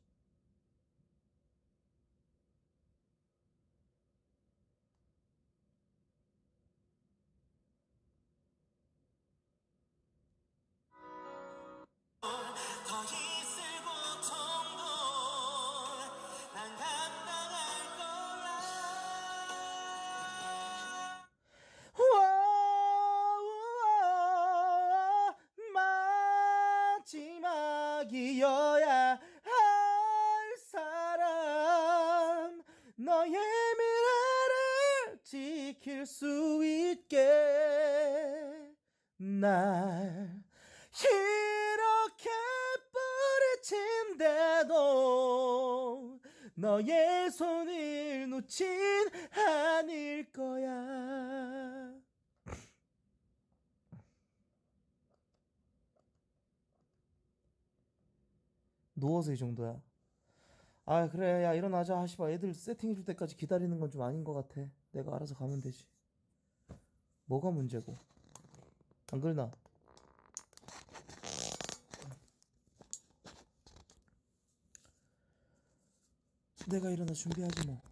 더 있을 고통도 난 감당할 거야. 마지막이어야 할 사람 너의 미래를 지킬 수 있게 날 이렇게 뿌리친데도 너의 손을 놓진 않을 거야. 누워서 이 정도야. 아 그래 야 일어나자. 씨발 애들 세팅해줄 때까지 기다리는 건 좀 아닌 것 같아. 내가 알아서 가면 되지. 뭐가 문제고. 안 그러나? 내가 일어나 준비하지 뭐.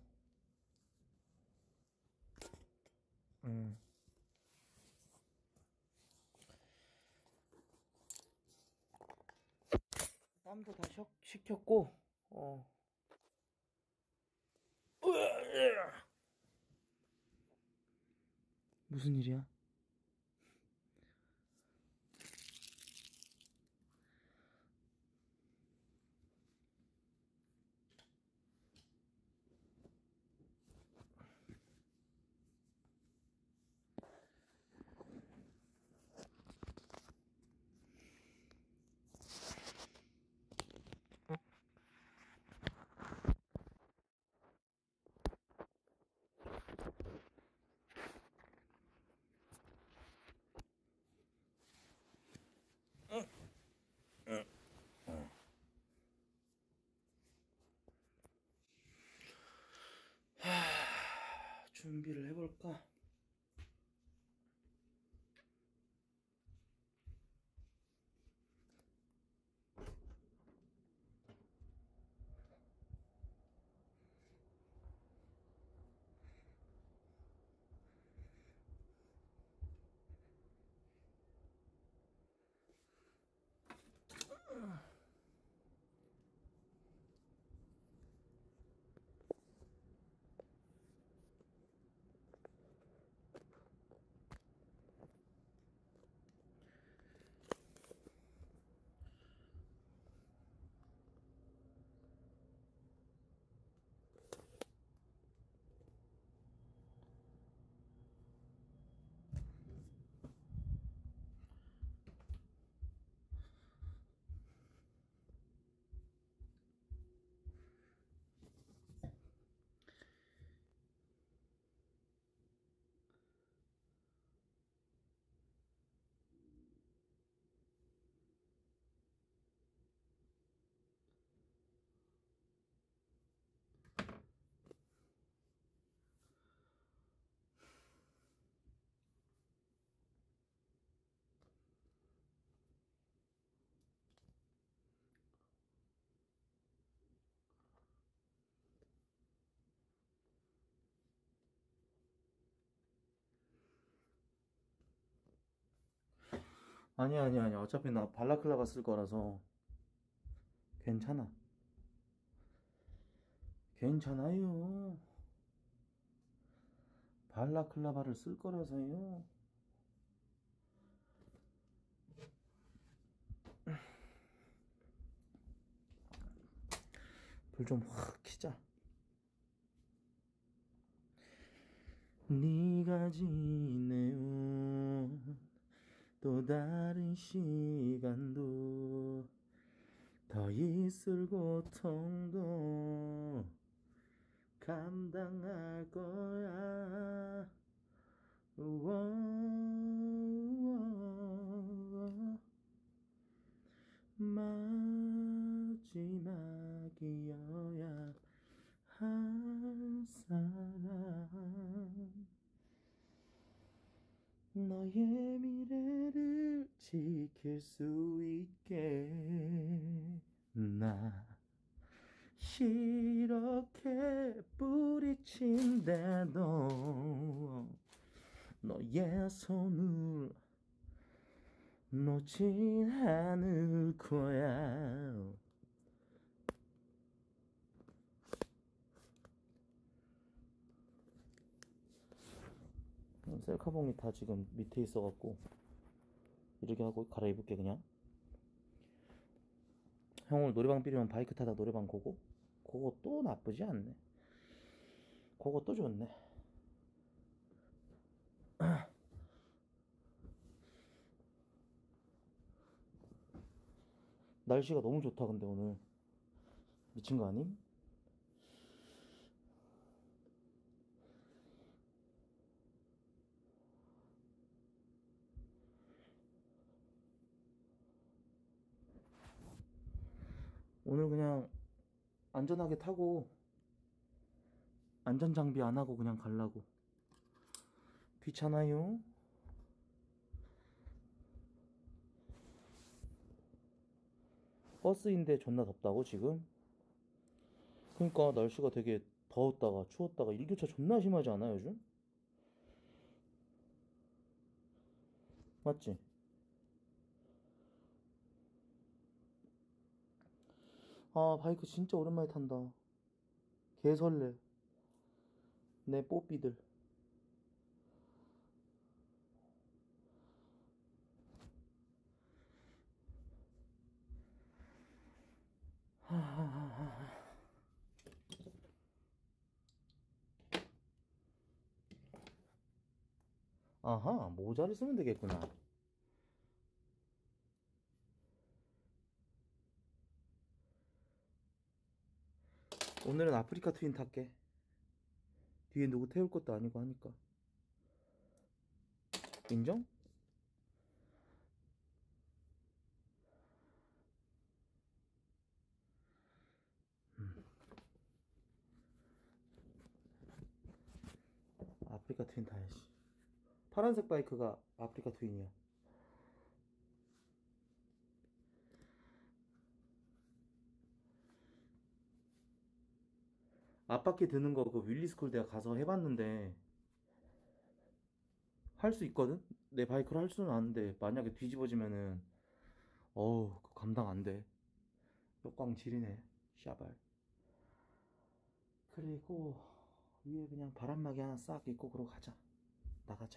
땀도 다 식혔고 무슨 일이야? 준비를 해볼까? 아니야. 어차피 나 발라클라바 쓸 거라서 괜찮아. 괜찮아요. 발라클라바를 쓸 거라서요. 불 좀 확 켜자. 네가 지내온 또 다른 시간도 더 있을 고통도 감당할 거야. 우와, 마지막이어야 할 사람. 너의 미래를 지킬 수 있게 나 이렇게 부딪힌데도 너의 손을 놓지 않을 거야. 셀카봉이 다 지금 밑에 있어갖고 이렇게 하고 갈아입을게. 그냥 형 오늘 노래방 삐리면 바이크 타다 노래방 고고? 그거 또 나쁘지 않네. 그거 또 좋네. 날씨가 너무 좋다. 근데 오늘 미친 거 아님? 오늘 그냥 안전하게 타고 안전장비 안 하고 그냥 가려고. 귀찮아요? 버스인데 존나 덥다고 지금? 그러니까 날씨가 되게 더웠다가 추웠다가 일교차 존나 심하지 않아 요즘? 맞지? 아 바이크 진짜 오랜만에 탄다. 개설레. 내 뽀삐들. 아하, 모자를 쓰면 되겠구나. 오늘은 아프리카 트윈 탈게. 뒤에 누구 태울 것도 아니고 하니까. 인정? 아프리카 트윈 타야지. 파란색 바이크가 아프리카 트윈이야. 앞바퀴 드는 거 그 윌리스쿨 내가 가서 해봤는데 할 수 있거든? 내 바이크로 할 수는 아는데 만약에 뒤집어지면은 어우 그거 감당 안 돼. 역광 지리네 샤발. 그리고 위에 그냥 바람막이 하나 싹 입고 그러고 가자. 나가자.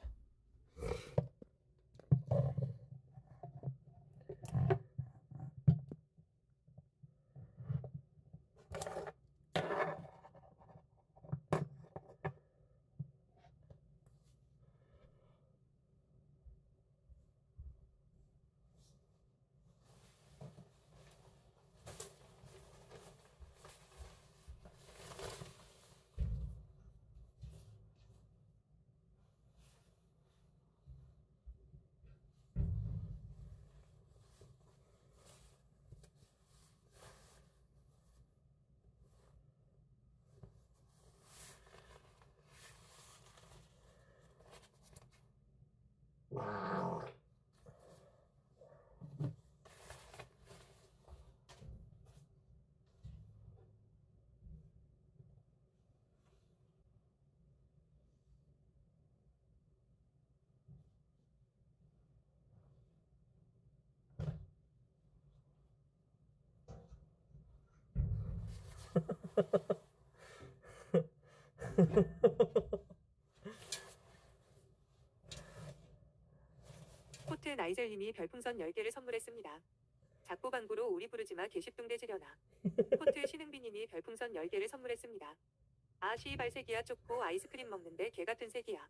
코트 나이젤님이 별풍선 10개를 선물했습니다. 작고 방구로 우리 부르지마 개십둥 대지려나. 코트 신흥비님이 별풍선 10개를 선물했습니다. 아 씨발 새끼야 쪼꼬 아이스크림 먹는데 개같은 새끼야.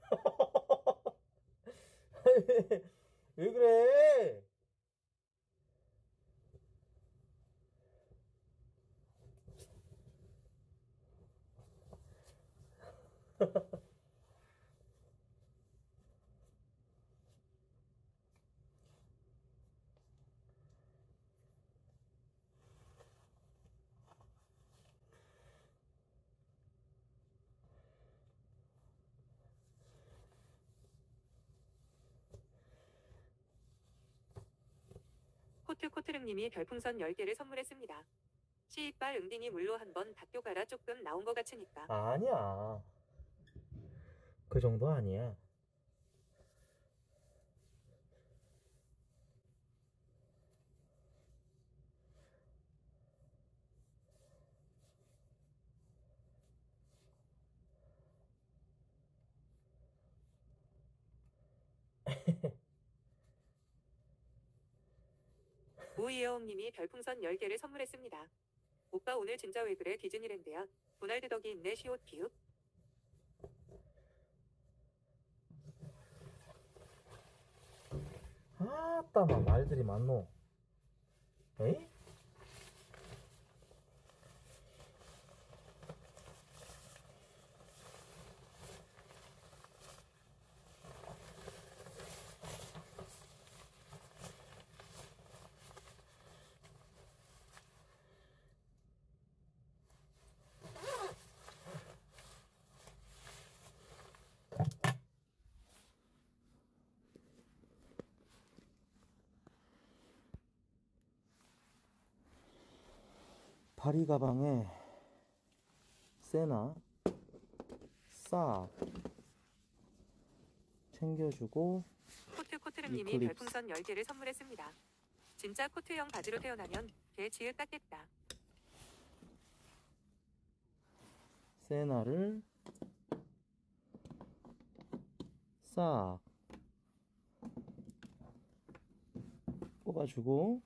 왜 그래? 코트코트릉님이 별풍선 10개를 선물했습니다. 시이빨 응딩이 물로 한번 닭교 가라 조금 나온 거 같으니까. 아니야. 그 정도 아니야. 우이에엄님이 별풍선 10개를 선물했습니다. 오빠 오늘 진짜 왜 그래 디즈니랜드야. 도날드 덕이 있네 시옷 기읍. 아따마 말들이 많노. 에이? 파리 가방에 세나 싹 챙겨주고 코트코트릉님이 이클립스. 별풍선 10개를 선물했습니다. 진짜 코트형 바지로 태어나면 개 지읒 닦겠다. 세나를 싹 뽑아주고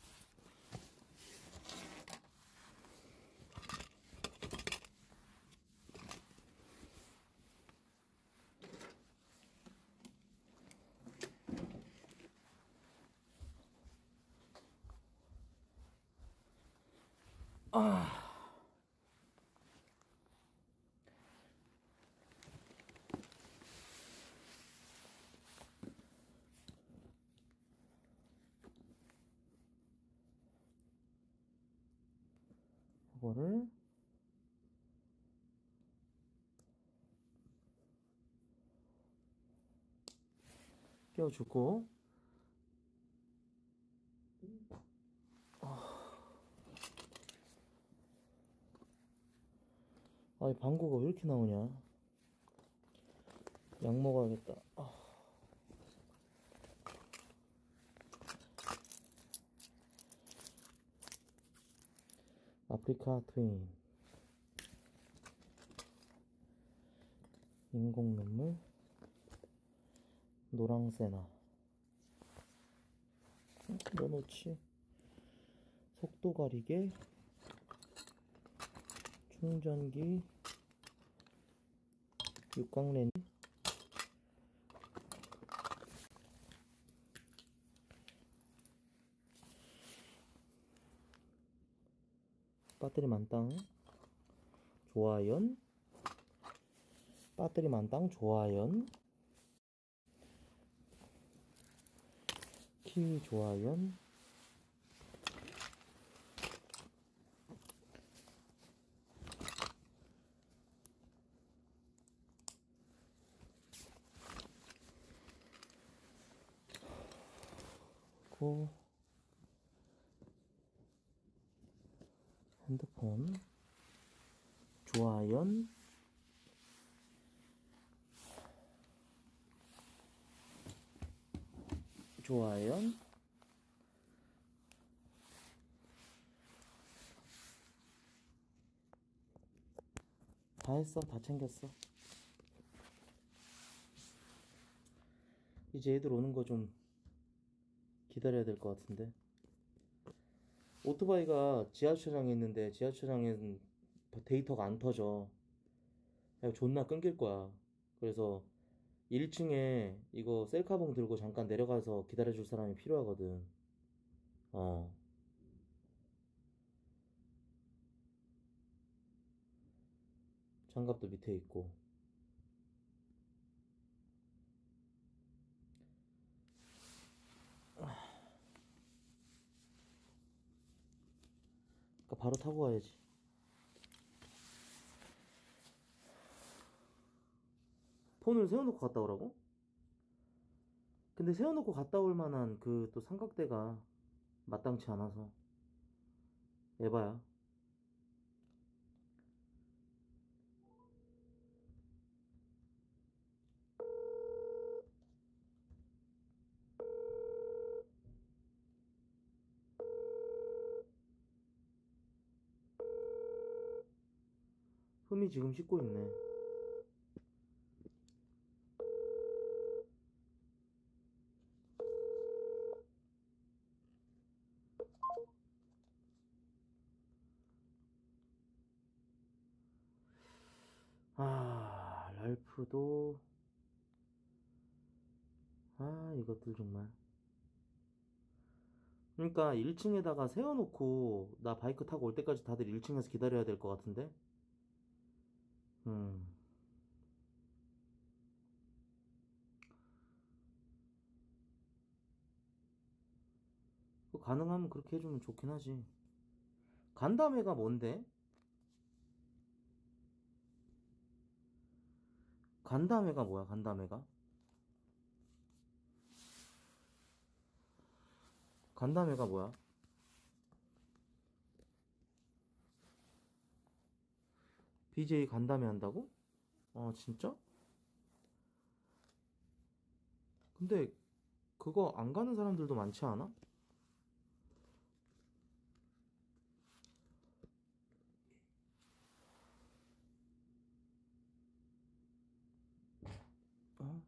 이거를 껴주고 이 방구가 왜 이렇게 나오냐. 약 먹어야겠다. 아프리카 트윈 인공 눈물 노랑세나 넣어놓지. 속도 가리개 충전기 육각렌 배터리 만땅 좋아연 배터리 만땅 좋아연 키 좋아연 고 핸드폰 좋아연 좋아연 다 했어. 다 챙겼어. 이제 애들 오는 거 좀 기다려야 될 것 같은데. 오토바이가 지하주차장에 있는데 지하주차장에는 데이터가 안 터져. 야, 존나 끊길 거야. 그래서 1층에 이거 셀카봉 들고 잠깐 내려가서 기다려줄 사람이 필요하거든. 어. 장갑도 밑에 있고. 그러니까 바로 타고 가야지. 폰을 세워놓고 갔다 오라고? 근데 세워놓고 갔다 올 만한 그 또 삼각대가 마땅치 않아서. 에바야. 흠이 지금 씻고 있네. 아, 랄프도. 아, 이것들 정말. 그러니까 1층에다가 세워놓고 나 바이크 타고 올 때까지 다들 1층에서 기다려야 될 것 같은데? 음. 그거 가능하면 그렇게 해주면 좋긴 하지. 간담회가 뭔데? 간담회가 뭐야, 간담회가? 간담회가 뭐야? BJ 간담회 한다고? 어, 진짜? 근데 그거 안 가는 사람들도 많지 않아? 어?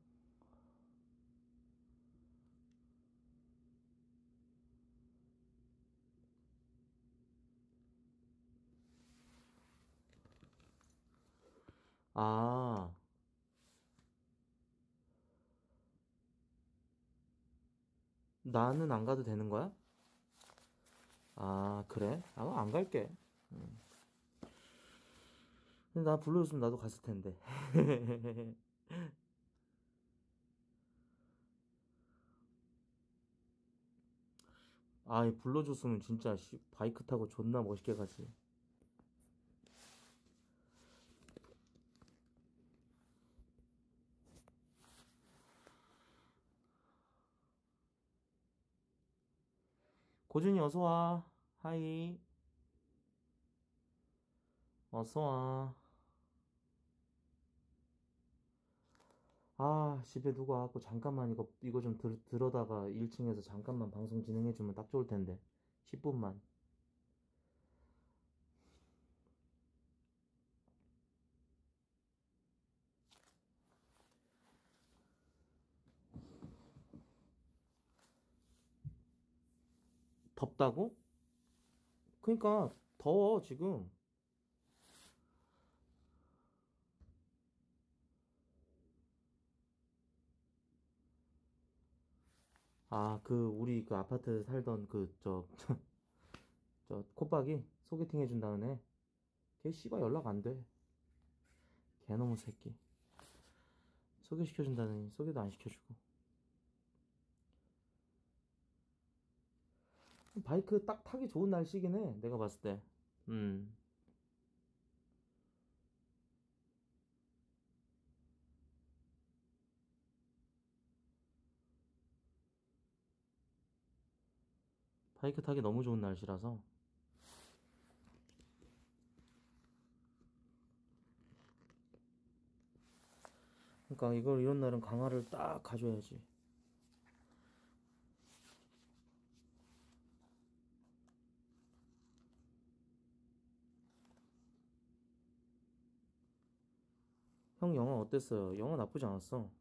아, 나는 안 가도 되는 거야? 아, 그래? 아, 안 갈게. 근데 나 불러줬으면 나도 갔을 텐데. 아, 불러줬으면 진짜 바이크 타고 존나 멋있게 가지. 고준이 어서 와. 하이. 어서 와. 아, 집에 누가 와갖고 잠깐만 이거 좀 들어다가 1층에서 잠깐만 방송 진행해주면 딱 좋을 텐데. 10분만. 덥다고? 그니까, 더워, 지금. 아, 우리 그 아파트 살던 저, 콧박이 소개팅 해준다는 애. 걔 씨발 연락 안 돼. 개놈의 새끼. 소개시켜준다더니 소개도 안 시켜주고. 바이크 딱 타기 좋은 날씨긴 해. 내가 봤을 때. 음. 바이크 타기 너무 좋은 날씨라서. 그러니까 이런 날은 강화를 딱 가져야지. 형 영화 어땠어요? 영화 나쁘지 않았어.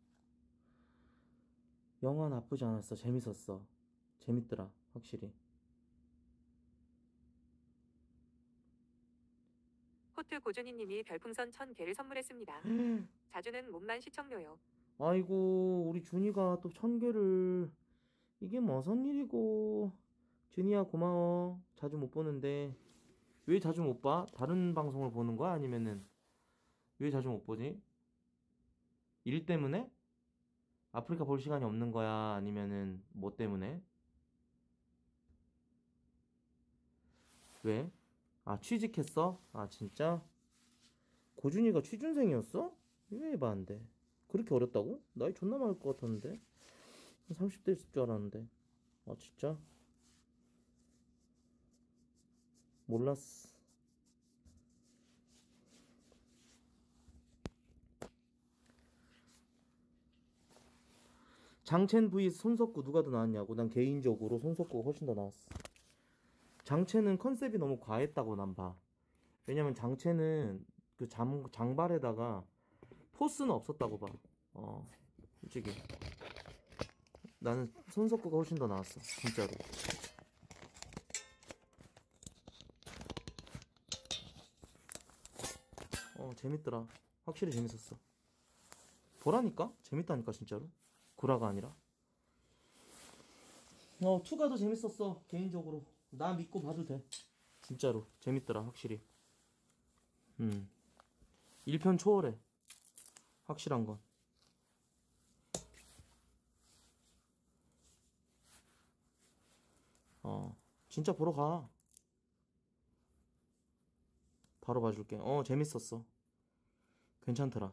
영화 나쁘지 않았어. 재밌었어. 재밌더라, 확실히. 호트 고준희님이 별풍선 1000개를 선물했습니다. 자주는 몸만 시청료요. 아이고, 우리 준이가 또 1000개를. 이게 무슨 일이고. 준이야, 고마워. 자주 못 보는데. 왜 자주 못 봐? 다른 방송을 보는 거야? 아니면은, 왜 자주 못 보지? 일 때문에? 아프리카 볼 시간이 없는 거야? 아니면은, 뭐 때문에? 왜? 아, 취직했어? 아, 진짜? 고준이가 취준생이었어? 왜 해봤는데? 그렇게 어렸다고? 나이 존나 많을 것 같았는데? 한 30대 있을 줄 알았는데. 아, 진짜? 몰랐어. 장첸 vs 손석구 누가 더 나았냐고. 난 개인적으로 손석구가 훨씬 더 나았어. 장첸은 컨셉이 너무 과했다고 난 봐. 왜냐면 장첸은 그 장발에다가 포스는 없었다고 봐. 솔직히. 나는 손석구가 훨씬 더 나았어. 진짜로. 재밌더라. 확실히 재밌었어. 보라니까? 재밌다니까, 진짜로. 구라가 아니라. 투가 더 재밌었어, 개인적으로. 나 믿고 봐도 돼. 진짜로. 재밌더라, 확실히. 1편 초월해. 확실한 건. 진짜 보러 가. 바로 봐줄게. 재밌었어. 괜찮더라.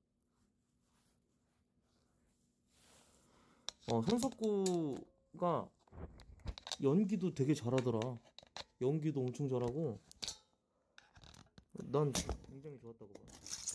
손석구가 연기도 되게 잘하더라. 연기도 엄청 잘하고. 난 굉장히 좋았다고 봐.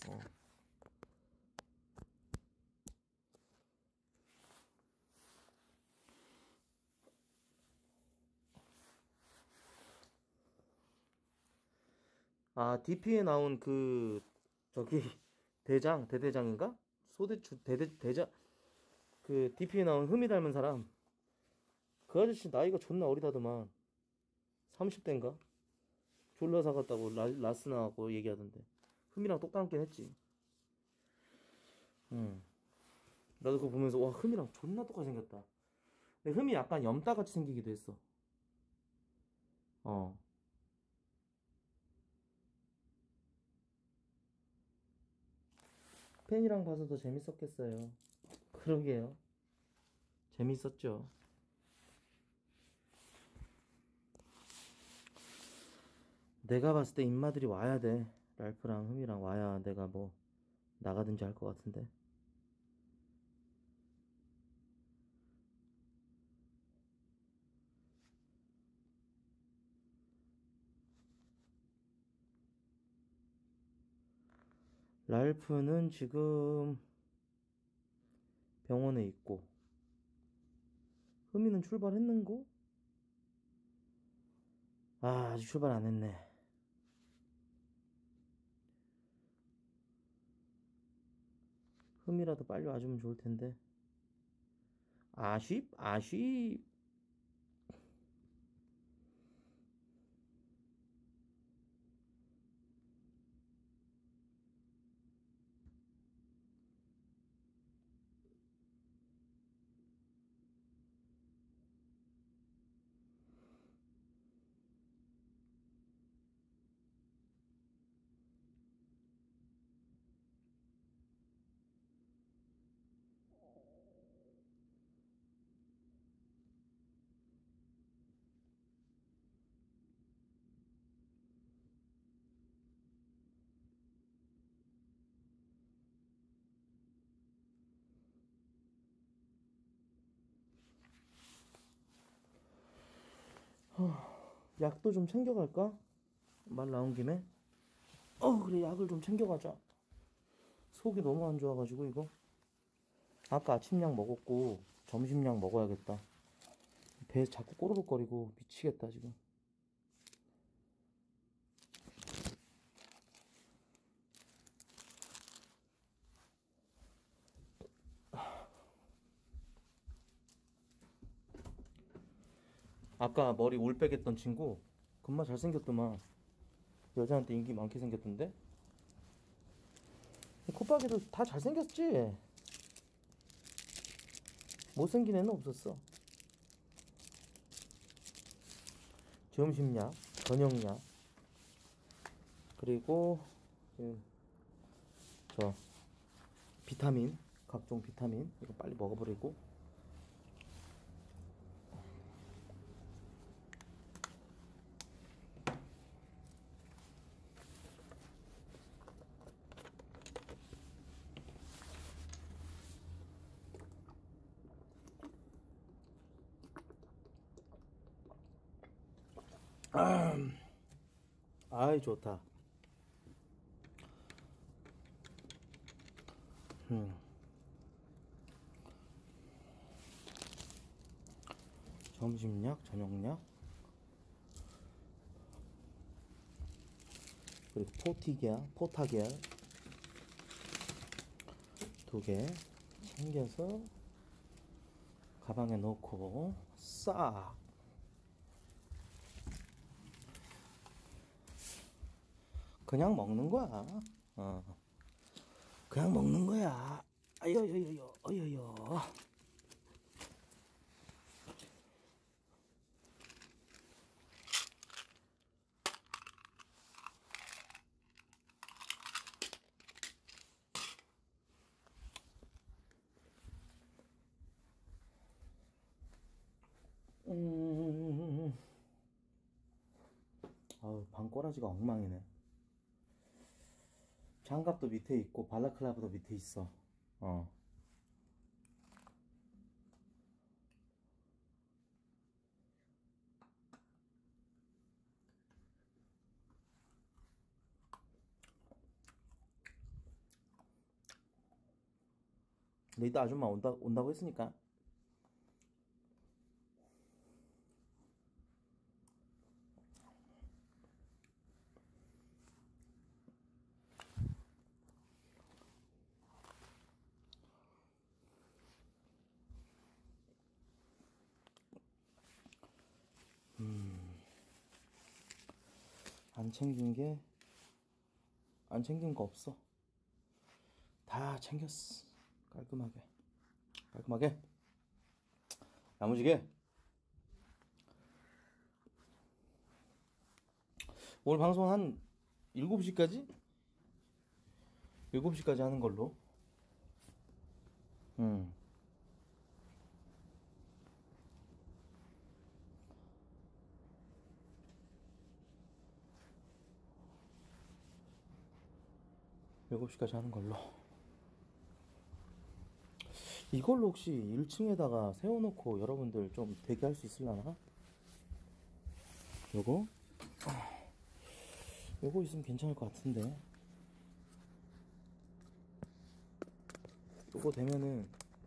아, DP에 나온 저기, 대대장인가? 대장, DP에 나온 흠이 닮은 사람. 그 아저씨 나이가 존나 어리다더만. 30대인가? 졸라 사갔다고 라스 나왔고 얘기하던데. 흠이랑 똑같긴 했지. 나도 그거 보면서, 와, 흠이랑 존나 똑같이 생겼다. 근데 흠이 약간 염따같이 생기기도 했어. 팬이랑 봐서 더 재밌었겠어요. 그러게요. 재밌었죠. 내가 봤을 때 인마들이 와야 돼. 랄프랑 흠이랑 와야 내가 뭐 나가든지 할 것 같은데. 랄프는 지금 병원에 있고, 흠이는 출발했는고? 아직 출발 안 했네. 흠이라도 빨리 와주면 좋을 텐데. 아쉽. 약도 좀 챙겨갈까? 말 나온 김에. 그래, 약을 좀 챙겨가자. 속이 너무 안 좋아가지고 이거. 아까 아침약 먹었고 점심약 먹어야겠다. 배 자꾸 꼬르륵거리고 미치겠다 지금. 아까 머리 올백 했던 친구 금방 잘생겼더만. 여자한테 인기 많게 생겼던데. 콧바퀴도 다 잘생겼지. 못생긴 애는 없었어. 점심약, 저녁약, 그리고 저 비타민, 각종 비타민 이거 빨리 먹어버리고. 아이 좋다. 점심약, 저녁약, 그리고 포타기야 2개 챙겨서 가방에 넣고 싹 그냥 먹는 거야. 그냥 먹는 거야. 아여여여여, 어여여. 아우, 방 꼬라지가 엉망이네. 장갑도 밑에 있고 발라클라바도 밑에 있어. 근데 이따 아줌마 온다고 했으니까. 안 챙긴 거 없어. 다 챙겼어. 깔끔하게 야무지게. 오늘 방송 한 7시까지 하는 걸로. 7시까지 하는 걸로. 이걸로 혹시 1층에다가 세워놓고 여러분들 좀 대기할 수 있으려나? 요거 있으면 괜찮을 것 같은데. 요거 되면은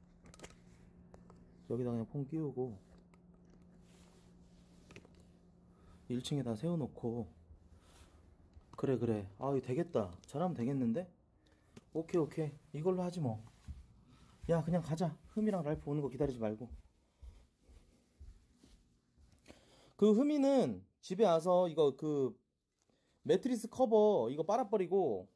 여기다 그냥 폰 끼우고 1층에다 세워놓고. 그래. 아, 이거 되겠다. 잘하면 되겠는데? 오케이. 이걸로 하지 뭐. 야, 그냥 가자. 흠이랑 랄프 오는 거 기다리지 말고. 그 흠이는 집에 와서 이거 매트리스 커버 이거 빨아버리고,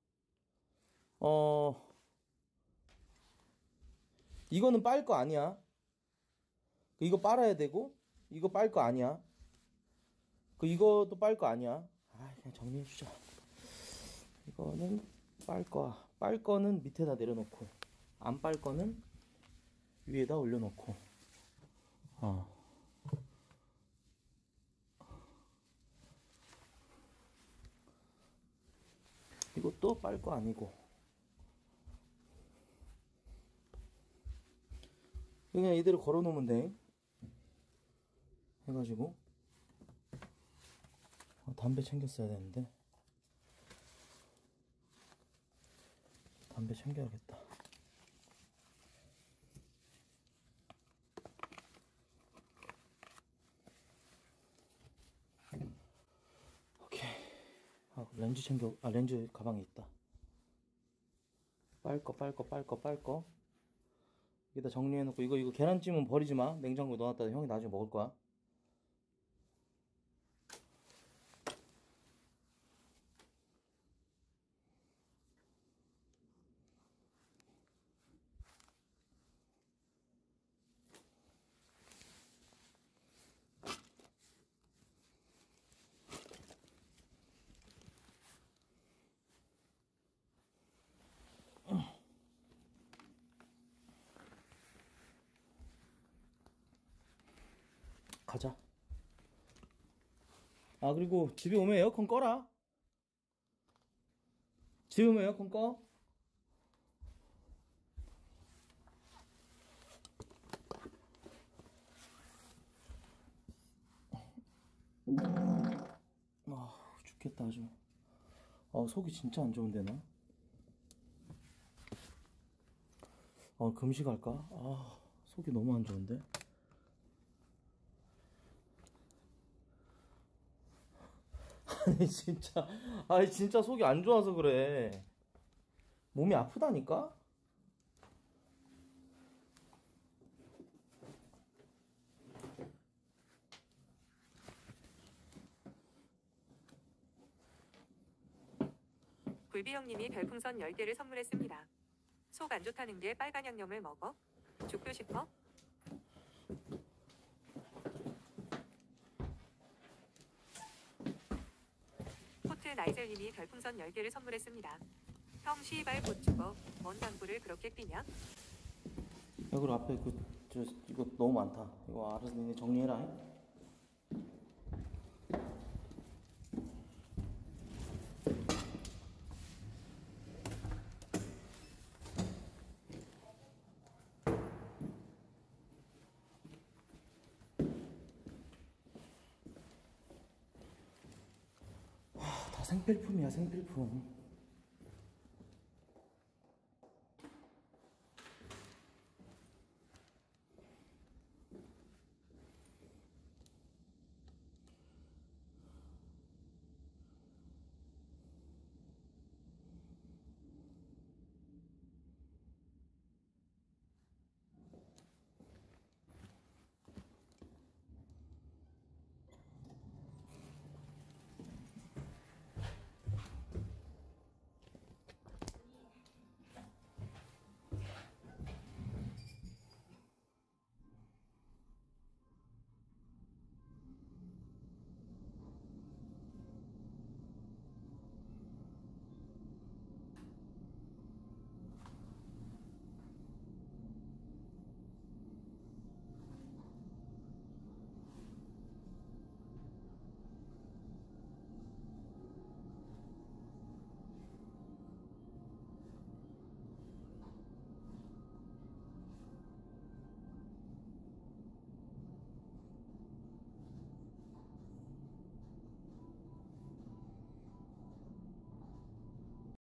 이거는 빨 거 아니야. 이거 빨아야 되고, 이거 빨 거 아니야. 이것도 빨 거 아니야. 그냥 정리해주자. 이거는 빨 거야. 빨 거는 밑에다 내려놓고, 안 빨 거는 위에다 올려놓고. 이것도 빨 거 아니고. 그냥 이대로 걸어놓으면 돼. 해가지고. 담배 챙겼어야 되는데. 담배 챙겨야겠다. 오케이. 렌즈 가방에 있다. 빨 거. 여기다 정리해놓고, 이거 계란찜은 버리지 마. 냉장고에 넣어놨다 형이 나중에 먹을 거야. 가자. 아, 그리고 집에 오면 에어컨 꺼라. 집에 오면 에어컨 꺼. 아, 죽겠다 아주. 아, 속이 진짜 안 좋은데 나. 금식할까? 아, 속이 너무 안 좋은데. 아니 진짜 속이 안 좋아서 그래. 몸이 아프다니까? 굴비형님이 별풍선 10개를 선물했습니다. 속 안 좋다는 게 빨간 양념을 먹어? 죽고 싶어? 코트 나이젤님이 별풍선 10개를 선물했습니다. 형 시발 곧 죽어. 뭔 당구를 그렇게 뛰냐? 야, 그리고 앞에 이거 너무 많다. 이거 알아서 니네 정리해라. 잉? 다 생필품이야, 생필품.